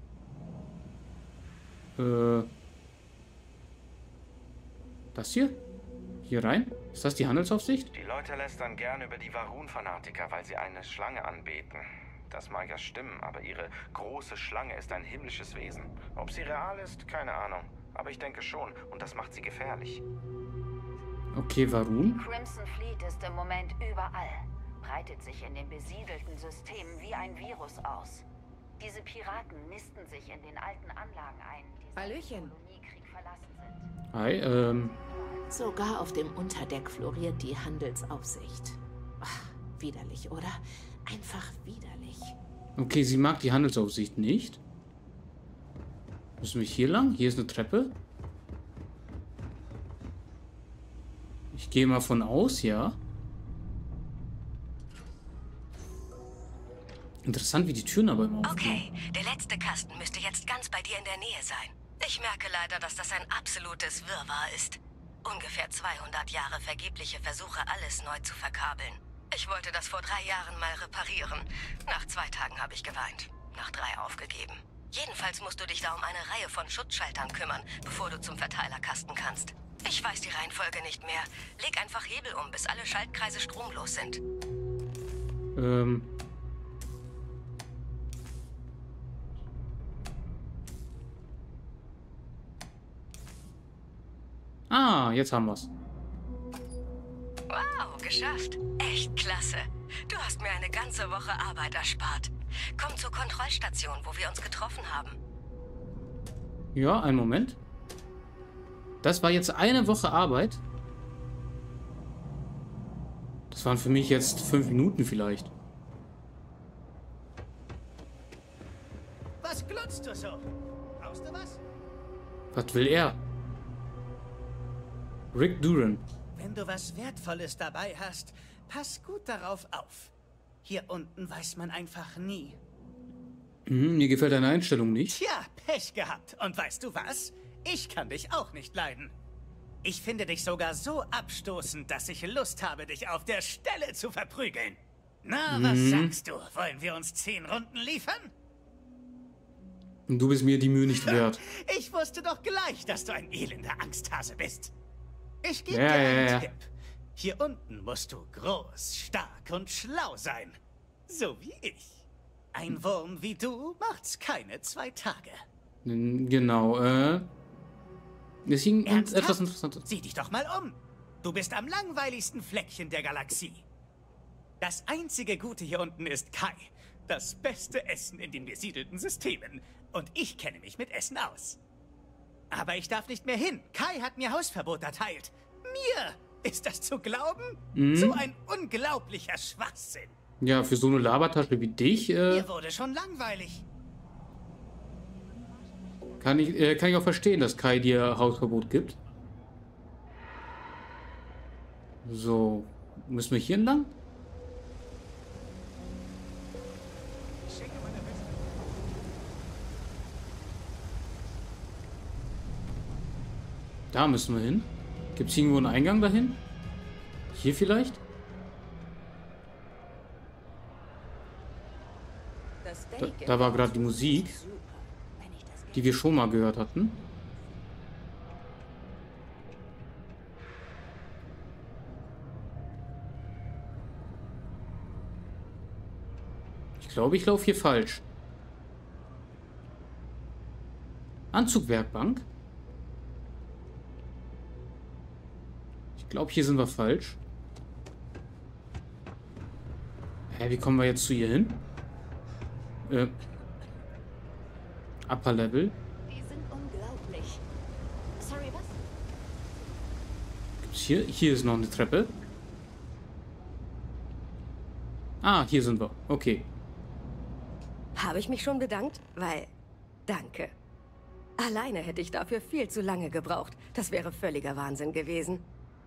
Das hier? Hier rein? Ist das die Handelsaufsicht? Die Leute lästern gern über die Varun-Fanatiker, weil sie eine Schlange anbeten. Das mag ja stimmen, aber ihre große Schlange ist ein himmlisches Wesen. Ob sie real ist, keine Ahnung. Aber ich denke schon, und das macht sie gefährlich. Okay, Varun? Crimson Fleet ist im Moment überall. Breitet sich in den besiedelten Systemen wie ein Virus aus. Diese Piraten nisten sich in den alten Anlagen ein, die seit dem Koloniekrieg verlassen sind. Hi, Sogar auf dem Unterdeck floriert die Handelsaufsicht. Ach, widerlich, oder? Einfach widerlich. Okay, sie mag die Handelsaufsicht nicht. Müssen wir hier lang? Hier ist eine Treppe. Ich gehe mal von aus, ja. Interessant, wie die Türen aber immer aufgehen. Okay, der letzte Kasten müsste jetzt ganz bei dir in der Nähe sein. Ich merke leider, dass das ein absolutes Wirrwarr ist. Ungefähr 200 Jahre vergebliche Versuche, alles neu zu verkabeln. Ich wollte das vor 3 Jahren mal reparieren. Nach 2 Tagen habe ich geweint. Nach 3 aufgegeben. Jedenfalls musst du dich da um eine Reihe von Schutzschaltern kümmern, bevor du zum Verteilerkasten kannst. Ich weiß die Reihenfolge nicht mehr. Leg einfach Hebel um, bis alle Schaltkreise stromlos sind. Ah, jetzt haben wir's. Wow, geschafft. Echt klasse. Du hast mir eine ganze Woche Arbeit erspart. Komm zur Kontrollstation, wo wir uns getroffen haben. Ja, einen Moment. Das war jetzt eine Woche Arbeit. Das waren für mich jetzt 5 Minuten vielleicht. Was glotzt du so? Brauchst du was? Was will er? Rick Duran. Wenn du was Wertvolles dabei hast, pass gut darauf auf. Hier unten weiß man einfach nie. Mir gefällt deine Einstellung nicht. Tja, Pech gehabt. Und weißt du was? Ich kann dich auch nicht leiden. Ich finde dich sogar so abstoßend, dass ich Lust habe, dich auf der Stelle zu verprügeln. Na, was sagst du? Wollen wir uns 10 Runden liefern? Du bist mir die Mühe nicht wert. Ich wusste doch gleich, dass du ein elender Angsthase bist. Ich gebe Ja, dir einen ja. Tipp. Hier unten musst du groß, stark und schlau sein. So wie ich. Ein Wurm wie du macht's keine 2 Tage. Genau, es hing Ernsthaft? etwas Interessantes. Sieh dich doch mal um. Du bist am langweiligsten Fleckchen der Galaxie. Das einzige Gute hier unten ist Kai. Das beste Essen in den besiedelten Systemen. Und ich kenne mich mit Essen aus. Aber ich darf nicht mehr hin. Kai hat mir Hausverbot erteilt. Mir! Ist das zu glauben? So ein unglaublicher Schwachsinn. Ja, für so eine Labertasche wie dich, Mir wurde schon langweilig. kann ich auch verstehen, dass Kai dir Hausverbot gibt. So, müssen wir hier entlang? Da müssen wir hin. Gibt es irgendwo einen Eingang dahin? Hier vielleicht? Da war gerade die Musik, die wir schon mal gehört hatten. Ich glaube, ich laufe hier falsch. Anzugwerkbank? Ich glaube, hier sind wir falsch. Hä, wie kommen wir jetzt zu ihr hin? Upper Level. Die sind unglaublich. Sorry, was? Gibt's hier? Hier ist noch eine Treppe. Ah, hier sind wir. Okay. Habe ich mich schon bedankt? Weil... Danke. Alleine hätte ich dafür viel zu lange gebraucht. Das wäre völliger Wahnsinn gewesen.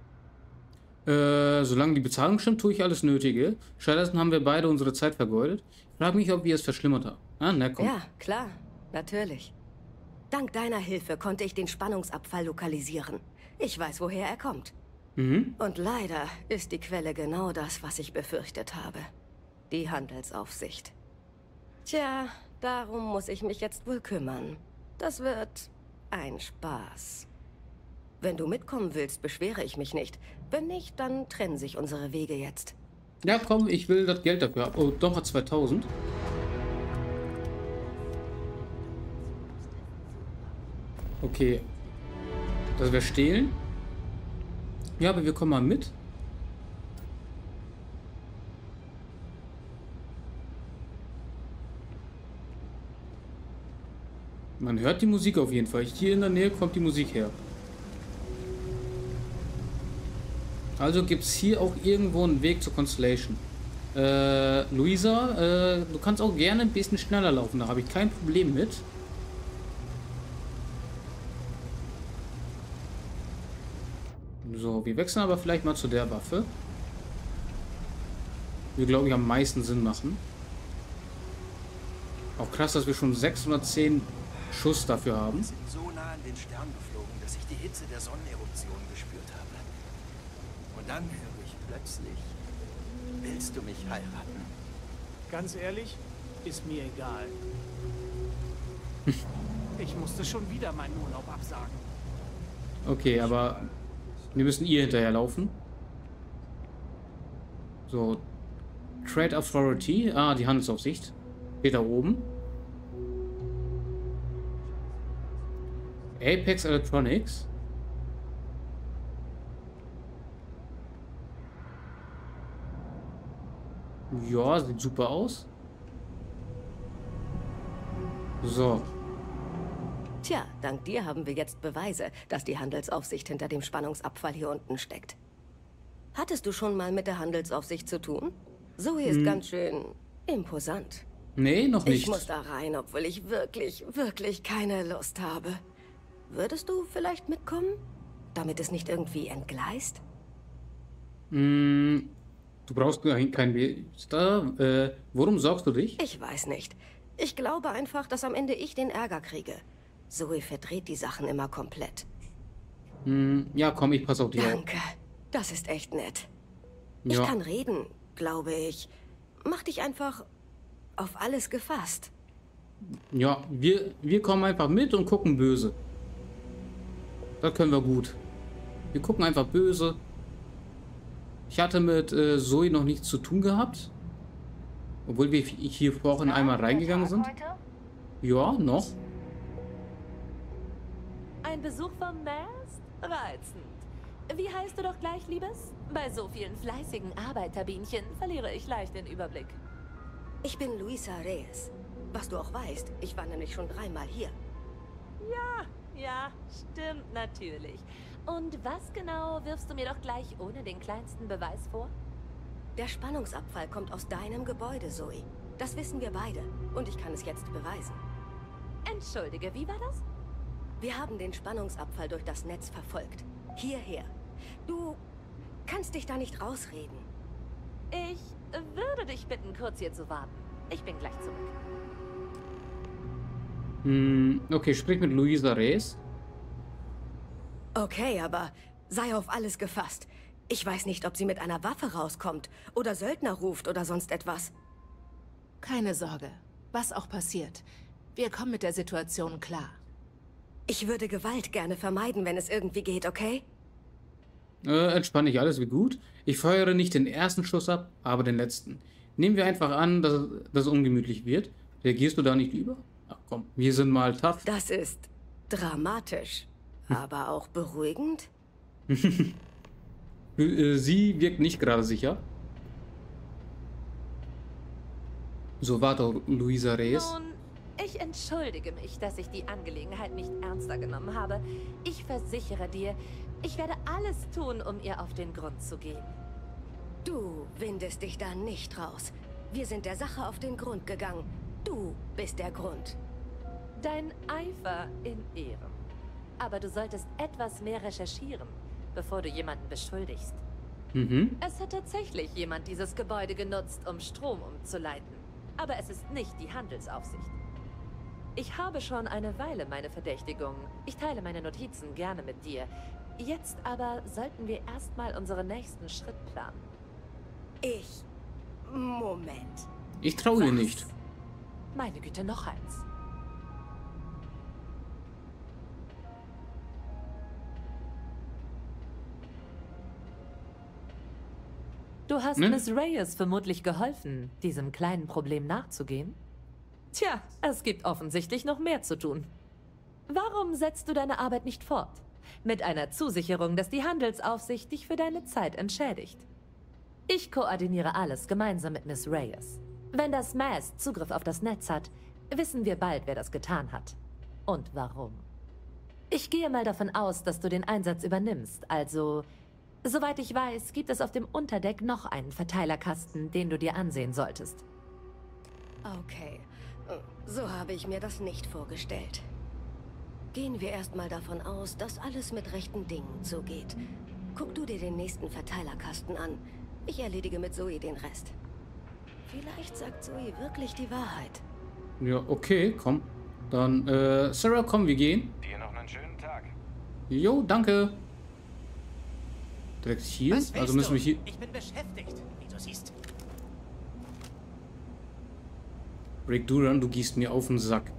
Solange die Bezahlung stimmt, tue ich alles Nötige. Stattdessen haben wir beide unsere Zeit vergeudet. Ich frage mich, ob wir es verschlimmert haben. Ah, na komm. Ja, klar. Natürlich. Dank deiner Hilfe konnte ich den Spannungsabfall lokalisieren. Ich weiß, woher er kommt. Mhm. Und leider ist die Quelle genau das, was ich befürchtet habe. Die Handelsaufsicht. Tja, darum muss ich mich jetzt wohl kümmern. Das wird ein Spaß. Wenn du mitkommen willst, beschwere ich mich nicht. Wenn nicht, dann trennen sich unsere Wege jetzt. Ja, komm, ich will das Geld dafür. Oh, doch, hat 2000. Okay. Das wäre stehlen. Ja, aber wir kommen mal mit. Man hört die Musik auf jeden Fall. Hier in der Nähe kommt die Musik her. Also gibt es hier auch irgendwo einen Weg zur Constellation. Luisa, du kannst auch gerne ein bisschen schneller laufen. Da habe ich kein Problem mit. So, wir wechseln aber vielleicht mal zu der Waffe. Die, glaube ich, am meisten Sinn machen. Auch krass, dass wir schon 610 Schuss dafür haben. Wir sind so nah an den Stern geflogen, dass ich die Hitze der Sonneneruption gespürt habe. Und dann höre ich plötzlich, willst du mich heiraten? Ganz ehrlich, ist mir egal. Ich musste schon wieder meinen Urlaub absagen. Okay, aber wir müssen ihr hinterherlaufen. So. Trade Authority. Ah, die Handelsaufsicht. Steht da oben. Apex Electronics. Ja, sieht super aus. So. Tja, dank dir haben wir jetzt Beweise, dass die Handelsaufsicht hinter dem Spannungsabfall hier unten steckt. Hattest du schon mal mit der Handelsaufsicht zu tun? Zoe ist ganz schön imposant. Nee, noch nicht. Ich muss da rein, obwohl ich wirklich keine Lust habe. Würdest du vielleicht mitkommen? Damit es nicht irgendwie entgleist? Du brauchst kein Vista. Worum sorgst du dich? Ich weiß nicht. Ich glaube einfach, dass am Ende ich den Ärger kriege. Zoe verdreht die Sachen immer komplett. Ja, komm, ich passe auf dich auf. Danke. Das ist echt nett. Ich Ja. kann reden, glaube ich. Mach dich einfach auf alles gefasst. Ja, wir kommen einfach mit und gucken böse. Das können wir gut. Wir gucken einfach böse. Ich hatte mit Zoe noch nichts zu tun gehabt. Obwohl wir hier vorhin einmal reingegangen sind. Ja, noch. Ein Besuch vom Mast? Reizend. Wie heißt du doch gleich, Liebes? Bei so vielen fleißigen Arbeiterbienchen verliere ich leicht den Überblick. Ich bin Luisa Reyes. Was du auch weißt, ich war nämlich schon 3-mal hier. Ja, stimmt natürlich. Und was genau wirfst du mir doch gleich ohne den kleinsten Beweis vor? Der Spannungsabfall kommt aus deinem Gebäude, Zoe. Das wissen wir beide. Und ich kann es jetzt beweisen. Entschuldige, wie war das? Wir haben den Spannungsabfall durch das Netz verfolgt. Hierher. Du kannst dich da nicht rausreden. Ich würde dich bitten, kurz hier zu warten. Ich bin gleich zurück. Okay, sprich mit Luisa Reyes. Okay, aber sei auf alles gefasst. Ich weiß nicht, ob sie mit einer Waffe rauskommt oder Söldner ruft oder sonst etwas. Keine Sorge. Was auch passiert. Wir kommen mit der Situation klar. Ich würde Gewalt gerne vermeiden, wenn es irgendwie geht, okay? Entspann dich, alles wird gut. Ich feuere nicht den ersten Schuss ab, aber den letzten. Nehmen wir einfach an, dass es ungemütlich wird. Reagierst du da nicht über? Ach komm, wir sind mal tough. Das ist dramatisch, aber auch beruhigend. Sie wirkt nicht gerade sicher. So war doch Luisa Reyes. Nun, ich entschuldige mich, dass ich die Angelegenheit nicht ernster genommen habe. Ich versichere dir, ich werde alles tun, um ihr auf den Grund zu gehen. Du windest dich da nicht raus. Wir sind der Sache auf den Grund gegangen. Du bist der Grund. Dein Eifer in Ehren. Aber du solltest etwas mehr recherchieren, bevor du jemanden beschuldigst. Mhm. Es hat tatsächlich jemand dieses Gebäude genutzt, um Strom umzuleiten. Aber es ist nicht die Handelsaufsicht. Ich habe schon eine Weile meine Verdächtigungen. Ich teile meine Notizen gerne mit dir. Jetzt aber sollten wir erstmal unseren nächsten Schritt planen. Moment. Ich traue ihr nicht. Meine Güte, noch eins. Du hast Miss Reyes vermutlich geholfen, diesem kleinen Problem nachzugehen? Tja, es gibt offensichtlich noch mehr zu tun. Warum setzt du deine Arbeit nicht fort? Mit einer Zusicherung, dass die Handelsaufsicht dich für deine Zeit entschädigt. Ich koordiniere alles gemeinsam mit Miss Reyes. Wenn das MAS Zugriff auf das Netz hat, wissen wir bald, wer das getan hat. Und warum. Ich gehe mal davon aus, dass du den Einsatz übernimmst, also... Soweit ich weiß, gibt es auf dem Unterdeck noch einen Verteilerkasten, den du dir ansehen solltest. Okay, so habe ich mir das nicht vorgestellt. Gehen wir erstmal davon aus, dass alles mit rechten Dingen zugeht. Guck du dir den nächsten Verteilerkasten an. Ich erledige mit Zoe den Rest. Vielleicht sagt Zoe wirklich die Wahrheit. Ja, okay, komm. Dann, Sarah, komm, wir gehen. Dir noch einen schönen Tag. Jo, danke. Direkt hier? Also müssen wir hier... Ich bin beschäftigt, wie du siehst. Rick Duran, du gehst mir auf den Sack.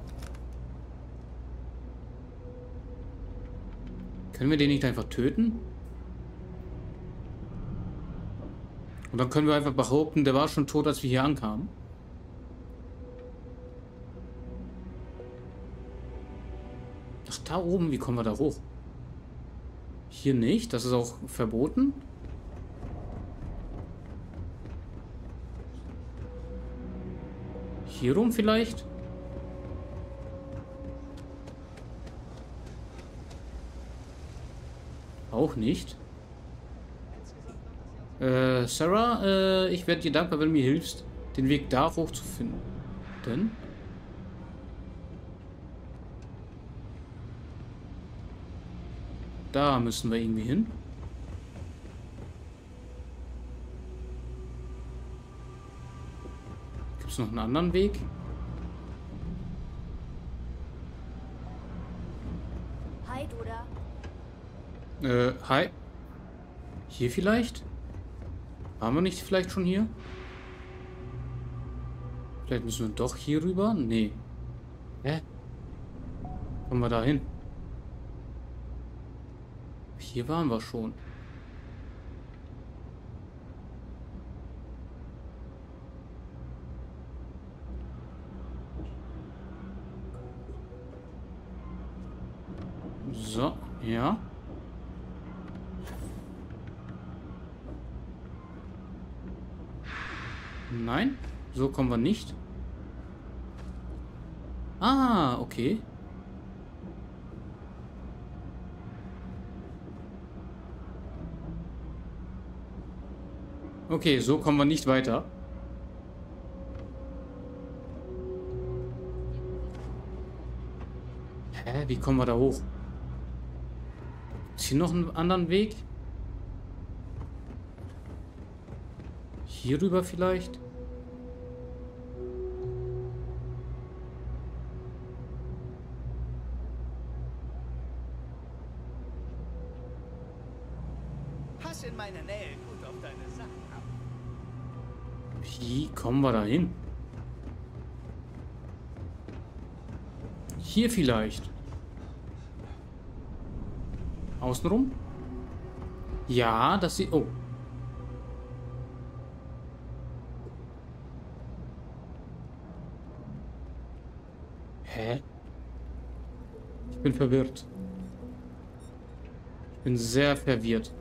Können wir den nicht einfach töten? Und dann können wir einfach behaupten, der war schon tot, als wir hier ankamen. Ach, da oben, wie kommen wir da hoch? Hier nicht, das ist auch verboten. Hier rum vielleicht? Auch nicht. Sarah, ich werde dir dankbar, wenn du mir hilfst, den Weg da hoch zu finden. Denn... Da müssen wir irgendwie hin. Gibt es noch einen anderen Weg? Hi, Duda. Hi. Hier vielleicht? Waren wir nicht vielleicht schon hier? Vielleicht müssen wir doch hier rüber? Nee. Hä? Kommen wir da hin? Hier waren wir schon. So, ja. Nein, so kommen wir nicht. Ah, okay. Okay, so kommen wir nicht weiter. Hä, wie kommen wir da hoch? Ist hier noch einen anderen Weg? Hier rüber vielleicht? Pass in meine Nähe gut auf deine Sachen ab. Wie kommen wir da hin? Hier vielleicht. Außenrum? Ja, das sieht... Oh. Hä? Ich bin verwirrt. Ich bin sehr verwirrt.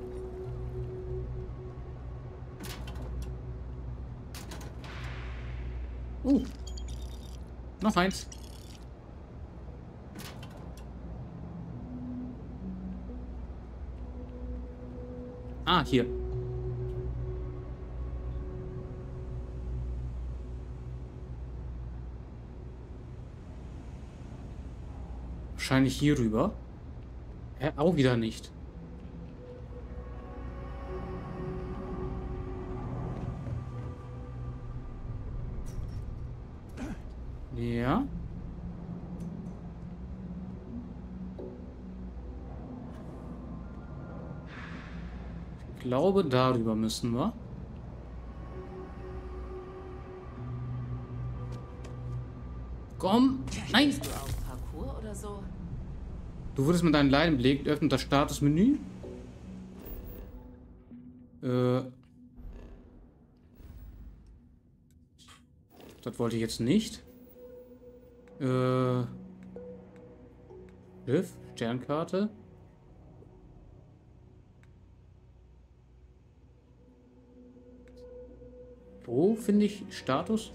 Noch eins. Ah, hier. Wahrscheinlich hier rüber. Auch wieder nicht. Ja. Ich glaube, darüber müssen wir. Komm! Nein! Parcours oder so? Du wurdest mit deinem Leiden belegt. Öffnet das Statusmenü. Das wollte ich jetzt nicht. Schiff, Sternkarte. Wo finde ich Status?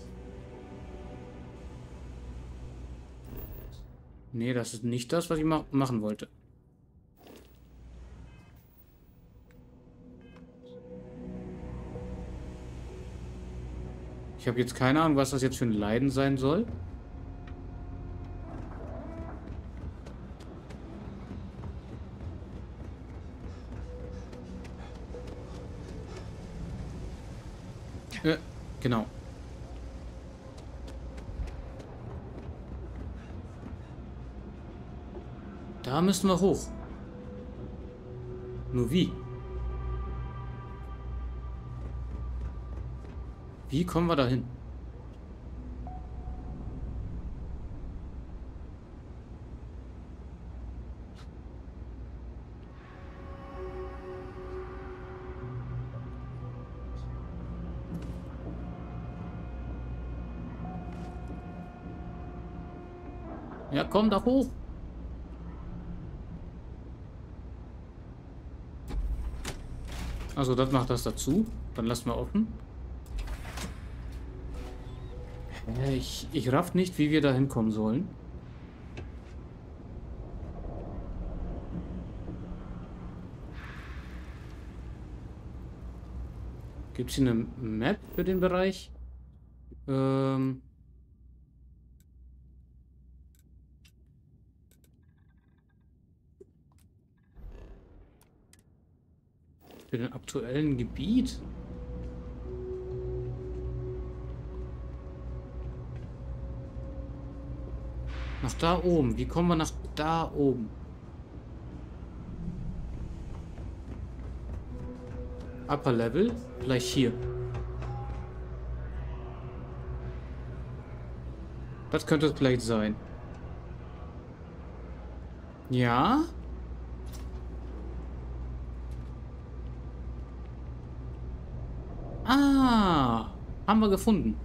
Nee, das ist nicht das, was ich machen wollte. Ich habe jetzt keine Ahnung, was das jetzt für ein Leiden sein soll. Genau. Da müssen wir hoch. Nur wie? Wie kommen wir da hin? Ja, komm da hoch. Also das macht das dazu. Dann lassen wir offen. Ich raff nicht, wie wir da hinkommen sollen. Gibt es hier eine Map für den Bereich? Für den aktuellen Gebiet? Nach da oben. Wie kommen wir nach da oben? Upper Level? Vielleicht hier. Das könnte es vielleicht sein. Ja? Ah, haben wir gefunden.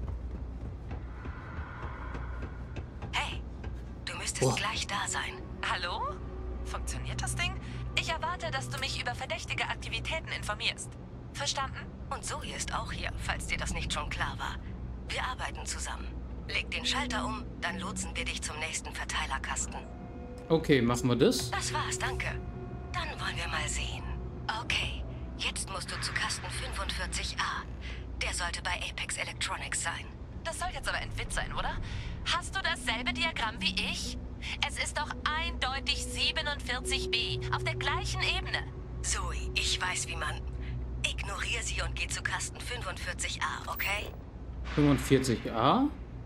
Hey, du müsstest gleich da sein. Hallo? Funktioniert das Ding? Ich erwarte, dass du mich über verdächtige Aktivitäten informierst. Verstanden? Und Zoe ist auch hier, falls dir das nicht schon klar war. Wir arbeiten zusammen. Leg den Schalter um, dann lotsen wir dich zum nächsten Verteilerkasten. Okay, machen wir das? Das war's, danke. Dann wollen wir mal sehen. Okay, jetzt musst du zu Kasten 45A. Der sollte bei Apex Electronics sein. Das soll jetzt aber ein Witz sein, oder? Hast du dasselbe Diagramm wie ich? Es ist doch eindeutig 47B, auf der gleichen Ebene. Zoe, ich weiß, wie man... Ignoriere sie und geh zu Kasten 45A, okay? 45A?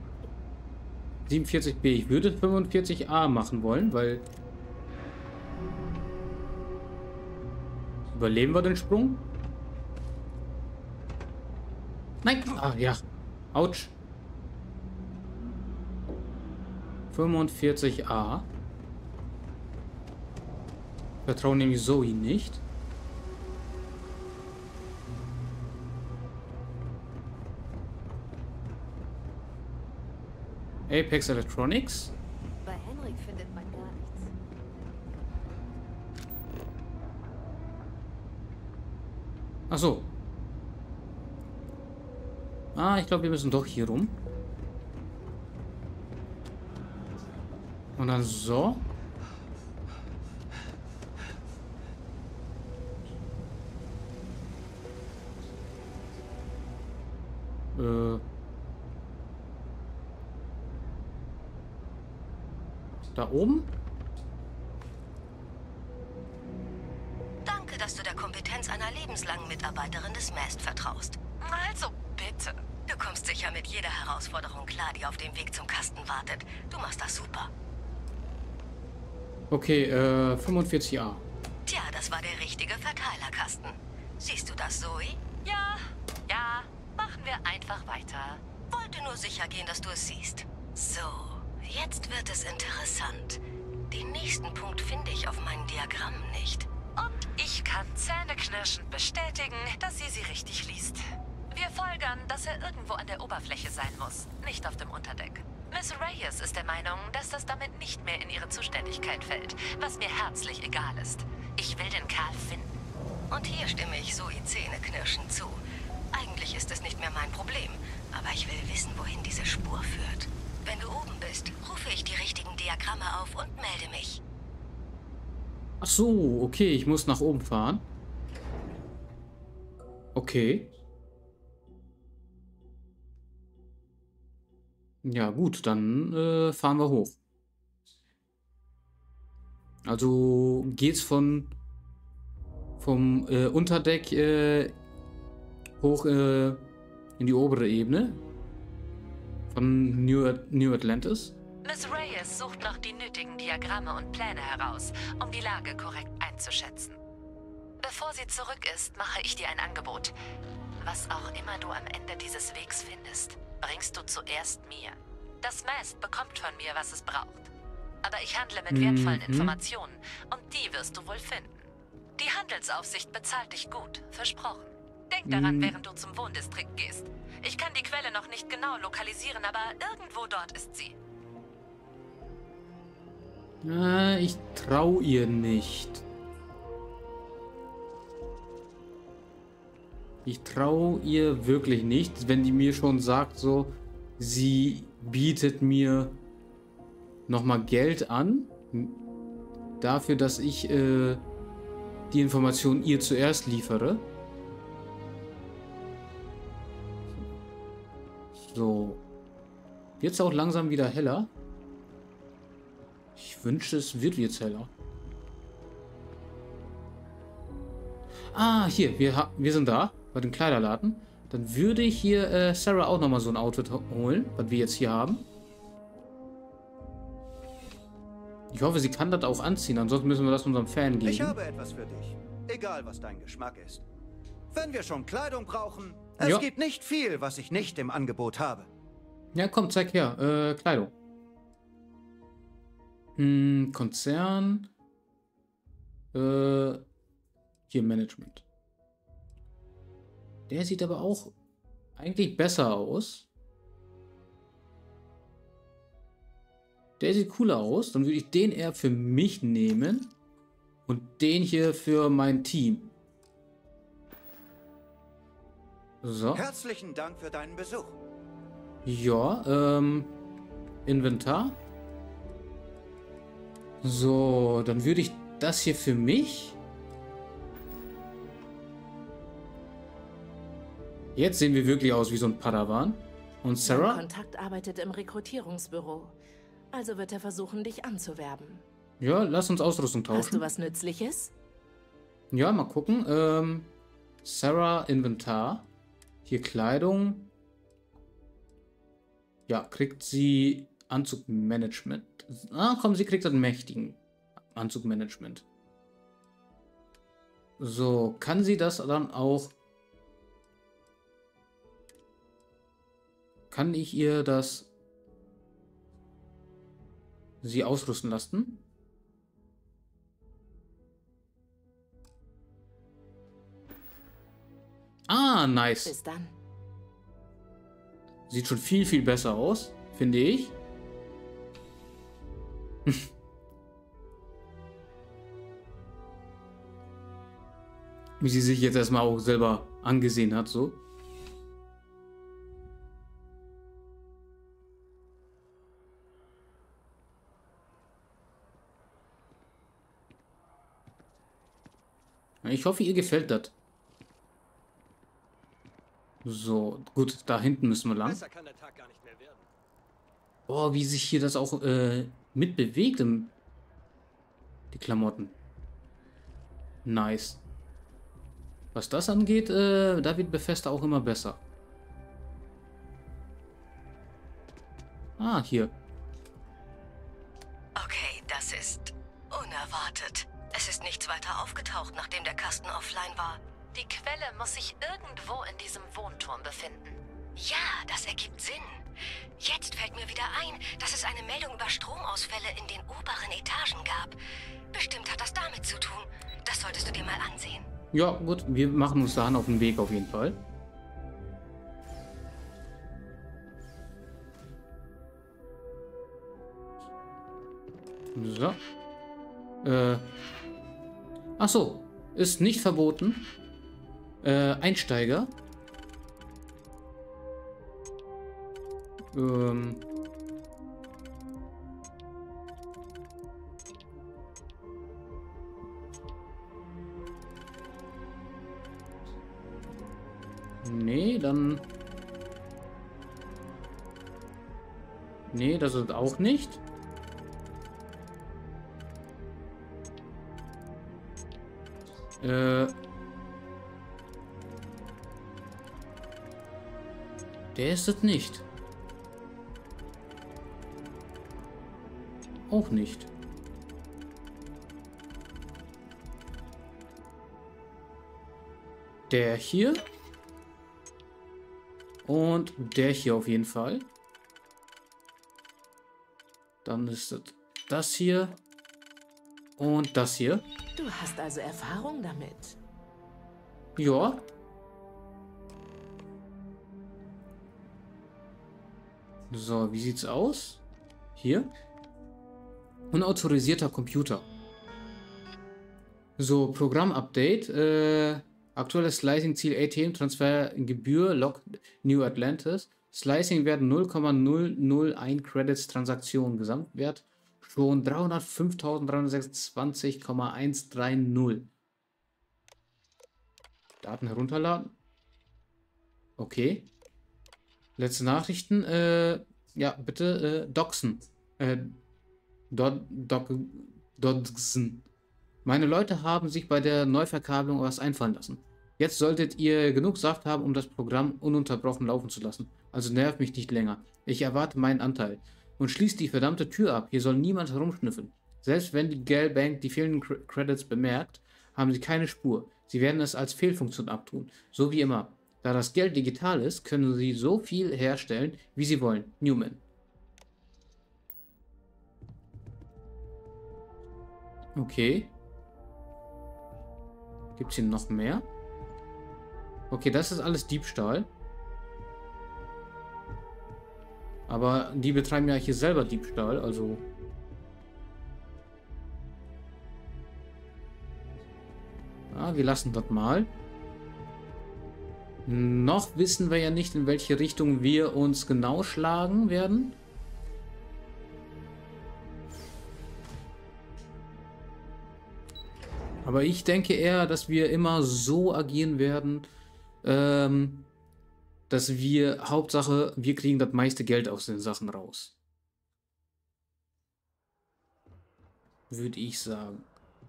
47B. Ich würde 45A machen wollen, weil... Überleben wir den Sprung? Nein! Ah, ja. Autsch. 45A. Vertraue nämlich Zoe nicht. Apex Electronics. Bei Henrik findet man gar nichts. Ach so. Ah, ich glaube, wir müssen doch hier rum. Und dann so. Da oben? Danke, dass du der Kompetenz einer lebenslangen Mitarbeiterin des MAST vertraust. Also bitte. Du kommst sicher mit jeder Herausforderung klar, die auf dem Weg zum Kasten wartet. Du machst das super. Okay, 45a. Tja, das war der richtige Verteilerkasten. Siehst du das, Zoe? Ja, machen wir einfach weiter. Wollte nur sicher gehen, dass du es siehst. So, jetzt wird es interessant. Den nächsten Punkt finde ich auf meinen Diagrammen nicht. Und ich kann zähneknirschend bestätigen, dass sie richtig liest. Wir folgern, dass er irgendwo an der Oberfläche sein muss, nicht auf dem Unterdeck. Miss Reyes ist der Meinung, dass das damit nicht mehr in ihre Zuständigkeit fällt, was mir herzlich egal ist. Ich will den Kerl finden. Und hier stimme ich Zoe zähneknirschend zu. Eigentlich ist es nicht mehr mein Problem, aber ich will wissen, wohin diese Spur führt. Wenn du oben bist, rufe ich die richtigen Diagramme auf und melde mich. Ach so, okay, ich muss nach oben fahren. Okay. Ja gut, dann fahren wir hoch. Also geht's vom Unterdeck hoch in die obere Ebene von New Atlantis. Miss Reyes sucht noch die nötigen Diagramme und Pläne heraus, um die Lage korrekt einzuschätzen. Bevor sie zurück ist, mache ich dir ein Angebot. Was auch immer du am Ende dieses Wegs findest, bringst du zuerst mir. Das MAST bekommt von mir, was es braucht. Aber ich handle mit wertvollen Informationen und die wirst du wohl finden. Die Handelsaufsicht bezahlt dich gut, versprochen. Denk daran, während du zum Wohndistrikt gehst. Ich kann die Quelle noch nicht genau lokalisieren, aber irgendwo dort ist sie. Ich trau ihr nicht. Ich trau ihr wirklich nicht, wenn die mir schon sagt, so, sie bietet mir nochmal Geld an, dafür, dass ich die Information ihr zuerst liefere. So. Jetzt auch langsam wieder heller. Ich wünsche, es wird jetzt heller. Ah, hier, wir sind da, bei dem Kleiderladen. Dann würde ich hier Sarah auch nochmal so ein Outfit holen, was wir jetzt hier haben. Ich hoffe, sie kann das auch anziehen, ansonsten müssen wir das unserem Fan geben. Ich habe etwas für dich, egal was dein Geschmack ist. Wenn wir schon Kleidung brauchen, es gibt nicht viel, was ich nicht im Angebot habe. Ja, komm, zeig her. Kleidung. Konzern. Hier Management. Der sieht aber auch eigentlich besser aus. Der sieht cooler aus. Dann würde ich den eher für mich nehmen. Und den hier für mein Team. So. Herzlichen Dank für deinen Besuch. Ja, Inventar. So, dann würde ich das hier für mich. Jetzt sehen wir wirklich aus wie so ein Padawan. Und Sarah? Mein Kontakt arbeitet im Rekrutierungsbüro. Also wird er versuchen, dich anzuwerben. Ja, lass uns Ausrüstung tauschen. Hast du was Nützliches? Ja, mal gucken. Sarah, Inventar. Hier Kleidung. Ja, kriegt sie Anzugmanagement. Ah, komm, sie kriegt einen mächtigen Anzugmanagement. So, kann sie das dann auch... Kann ich ihr das... sie ausrüsten lassen? Ah, nice. Bis dann. Sieht schon viel, viel besser aus, finde ich. Wie sie sich jetzt erstmal auch selber angesehen hat, so. Ich hoffe, ihr gefällt das. So, gut, da hinten müssen wir lang. Besser kann der Tag gar nicht mehr werden. Boah, wie sich hier das auch mitbewegt, die Klamotten. Nice. Was das angeht, da wird Bethesda auch immer besser. Ah, hier. Okay, das ist unerwartet. Es ist nichts weiter aufgetaucht, nachdem der Kasten offline war. Die Quelle muss sich irgendwo in diesem Wohnturm befinden. Ja, das ergibt Sinn. Jetzt fällt mir wieder ein, dass es eine Meldung über Stromausfälle in den oberen Etagen gab. Bestimmt hat das damit zu tun. Das solltest du dir mal ansehen. Ja, gut, wir machen uns dahin auf den Weg auf jeden Fall. So. Ach so, ist nicht verboten. Einsteiger. Nee, dann... Nee, das ist auch nicht. Der ist es nicht. Auch nicht. Der hier. Und der hier auf jeden Fall. Dann ist es das hier. Und das hier. Du hast also Erfahrung damit? Ja. So, wie sieht's aus? Hier. Unautorisierter Computer. So, Programm-Update. Aktuelles Slicing-Ziel ATM-Transfer Gebühr Log New Atlantis. Slicing werden 0,001 Credits Transaktion. Gesamtwert schon 305.326,130. Daten herunterladen. Okay. Letzte Nachrichten. Ja, bitte doxen. Doxen. Meine Leute haben sich bei der Neuverkabelung was einfallen lassen. Jetzt solltet ihr genug Saft haben, um das Programm ununterbrochen laufen zu lassen. Also nervt mich nicht länger. Ich erwarte meinen Anteil. Und schließt die verdammte Tür ab. Hier soll niemand herumschnüffeln. Selbst wenn die Galbank die fehlenden Credits bemerkt, haben sie keine Spur. Sie werden es als Fehlfunktion abtun. So wie immer. Da das Geld digital ist, können sie so viel herstellen, wie sie wollen. Newman. Okay. Gibt es hier noch mehr? Okay, das ist alles Diebstahl. Aber die betreiben ja hier selber Diebstahl, also... Ja, wir lassen das mal. Noch wissen wir ja nicht, in welche Richtung wir uns genau schlagen werden. Aber ich denke eher, dass wir immer so agieren werden, dass wir, Hauptsache, wir kriegen das meiste Geld aus den Sachen raus. Würde ich sagen.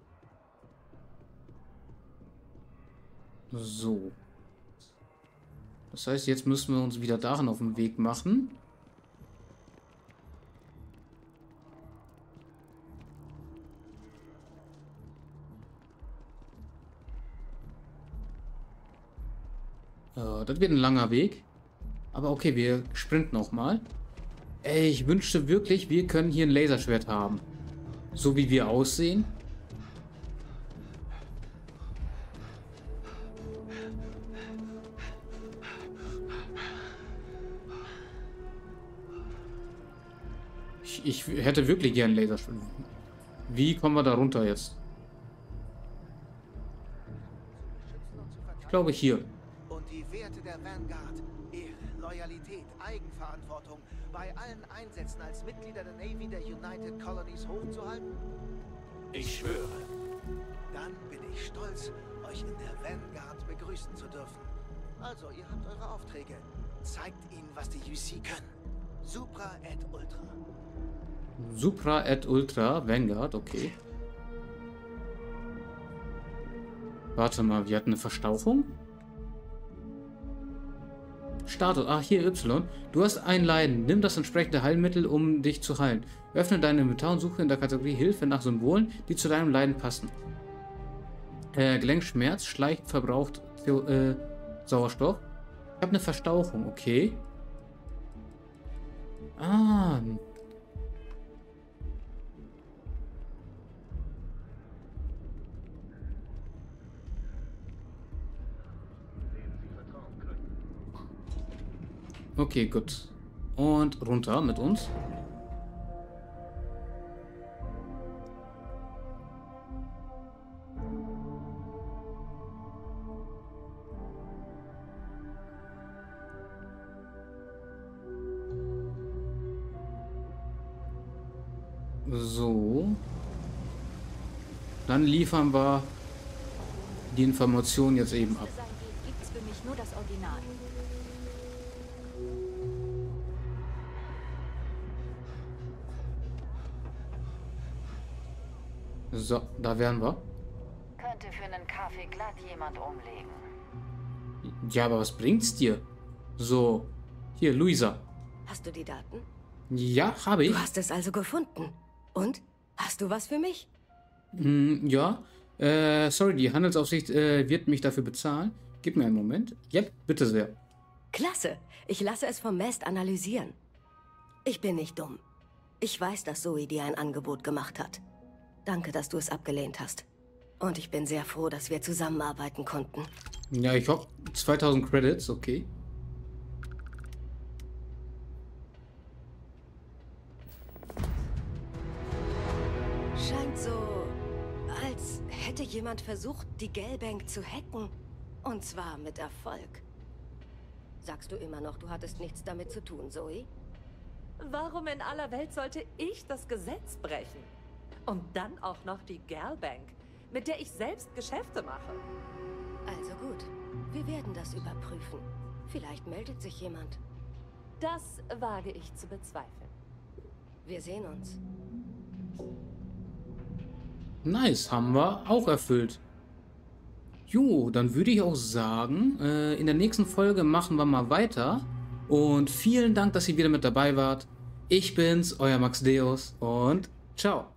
So. Das heißt, jetzt müssen wir uns wieder dahin auf den Weg machen. Das wird ein langer Weg. Aber okay, wir sprinten auch mal. Ey, ich wünschte wirklich, wir können hier ein Laserschwert haben. So wie wir aussehen. Ich hätte wirklich gern Laserschwert. Wie kommen wir da runter jetzt? Ich glaube hier. Und die Werte der Vanguard, Ehre, Loyalität, Eigenverantwortung bei allen Einsätzen als Mitglieder der Navy der United Colonies hochzuhalten? Ich schwöre. Dann bin ich stolz euch in der Vanguard begrüßen zu dürfen. Also, ihr habt eure Aufträge. Zeigt ihnen, was die UC können. Supra et Ultra. Supra et Ultra, Vanguard, okay. Warte mal, wir hatten eine Verstauchung? Status, hier Y. Du hast ein Leiden. Nimm das entsprechende Heilmittel, um dich zu heilen. Öffne dein Inventar und suche in der Kategorie Hilfe nach Symbolen, die zu deinem Leiden passen. Gelenkschmerz, schleicht verbraucht Sauerstoff. Ich habe eine Verstauchung, okay. Okay, gut. Und runter mit uns. So. Dann liefern wir die Information jetzt eben ab. Gibt's für mich nur das Original. So, da wären wir. Könnte für einen Kaffee glatt jemand umlegen. Ja, aber was bringt's dir? So, hier, Luisa. Hast du die Daten? Ja, habe ich. Du hast es also gefunden. Und? Hast du was für mich? Ja. Sorry, die Handelsaufsicht wird mich dafür bezahlen. Gib mir einen Moment. Ja, bitte sehr. Klasse. Ich lasse es vom Mast analysieren. Ich bin nicht dumm. Ich weiß, dass Zoe dir ein Angebot gemacht hat. Danke, dass du es abgelehnt hast. Und ich bin sehr froh, dass wir zusammenarbeiten konnten. Ja, ich hoffe 2000 Credits, okay. Scheint so, als hätte jemand versucht, die Gelbank zu hacken. Und zwar mit Erfolg. Sagst du immer noch, du hattest nichts damit zu tun, Zoe? Warum in aller Welt sollte ich das Gesetz brechen? Und dann auch noch die Gelbank, mit der ich selbst Geschäfte mache. Also gut, wir werden das überprüfen. Vielleicht meldet sich jemand. Das wage ich zu bezweifeln. Wir sehen uns. Nice, haben wir auch erfüllt. Jo, dann würde ich auch sagen, in der nächsten Folge machen wir mal weiter. Und vielen Dank, dass ihr wieder mit dabei wart. Ich bin's, euer Max Deus und ciao.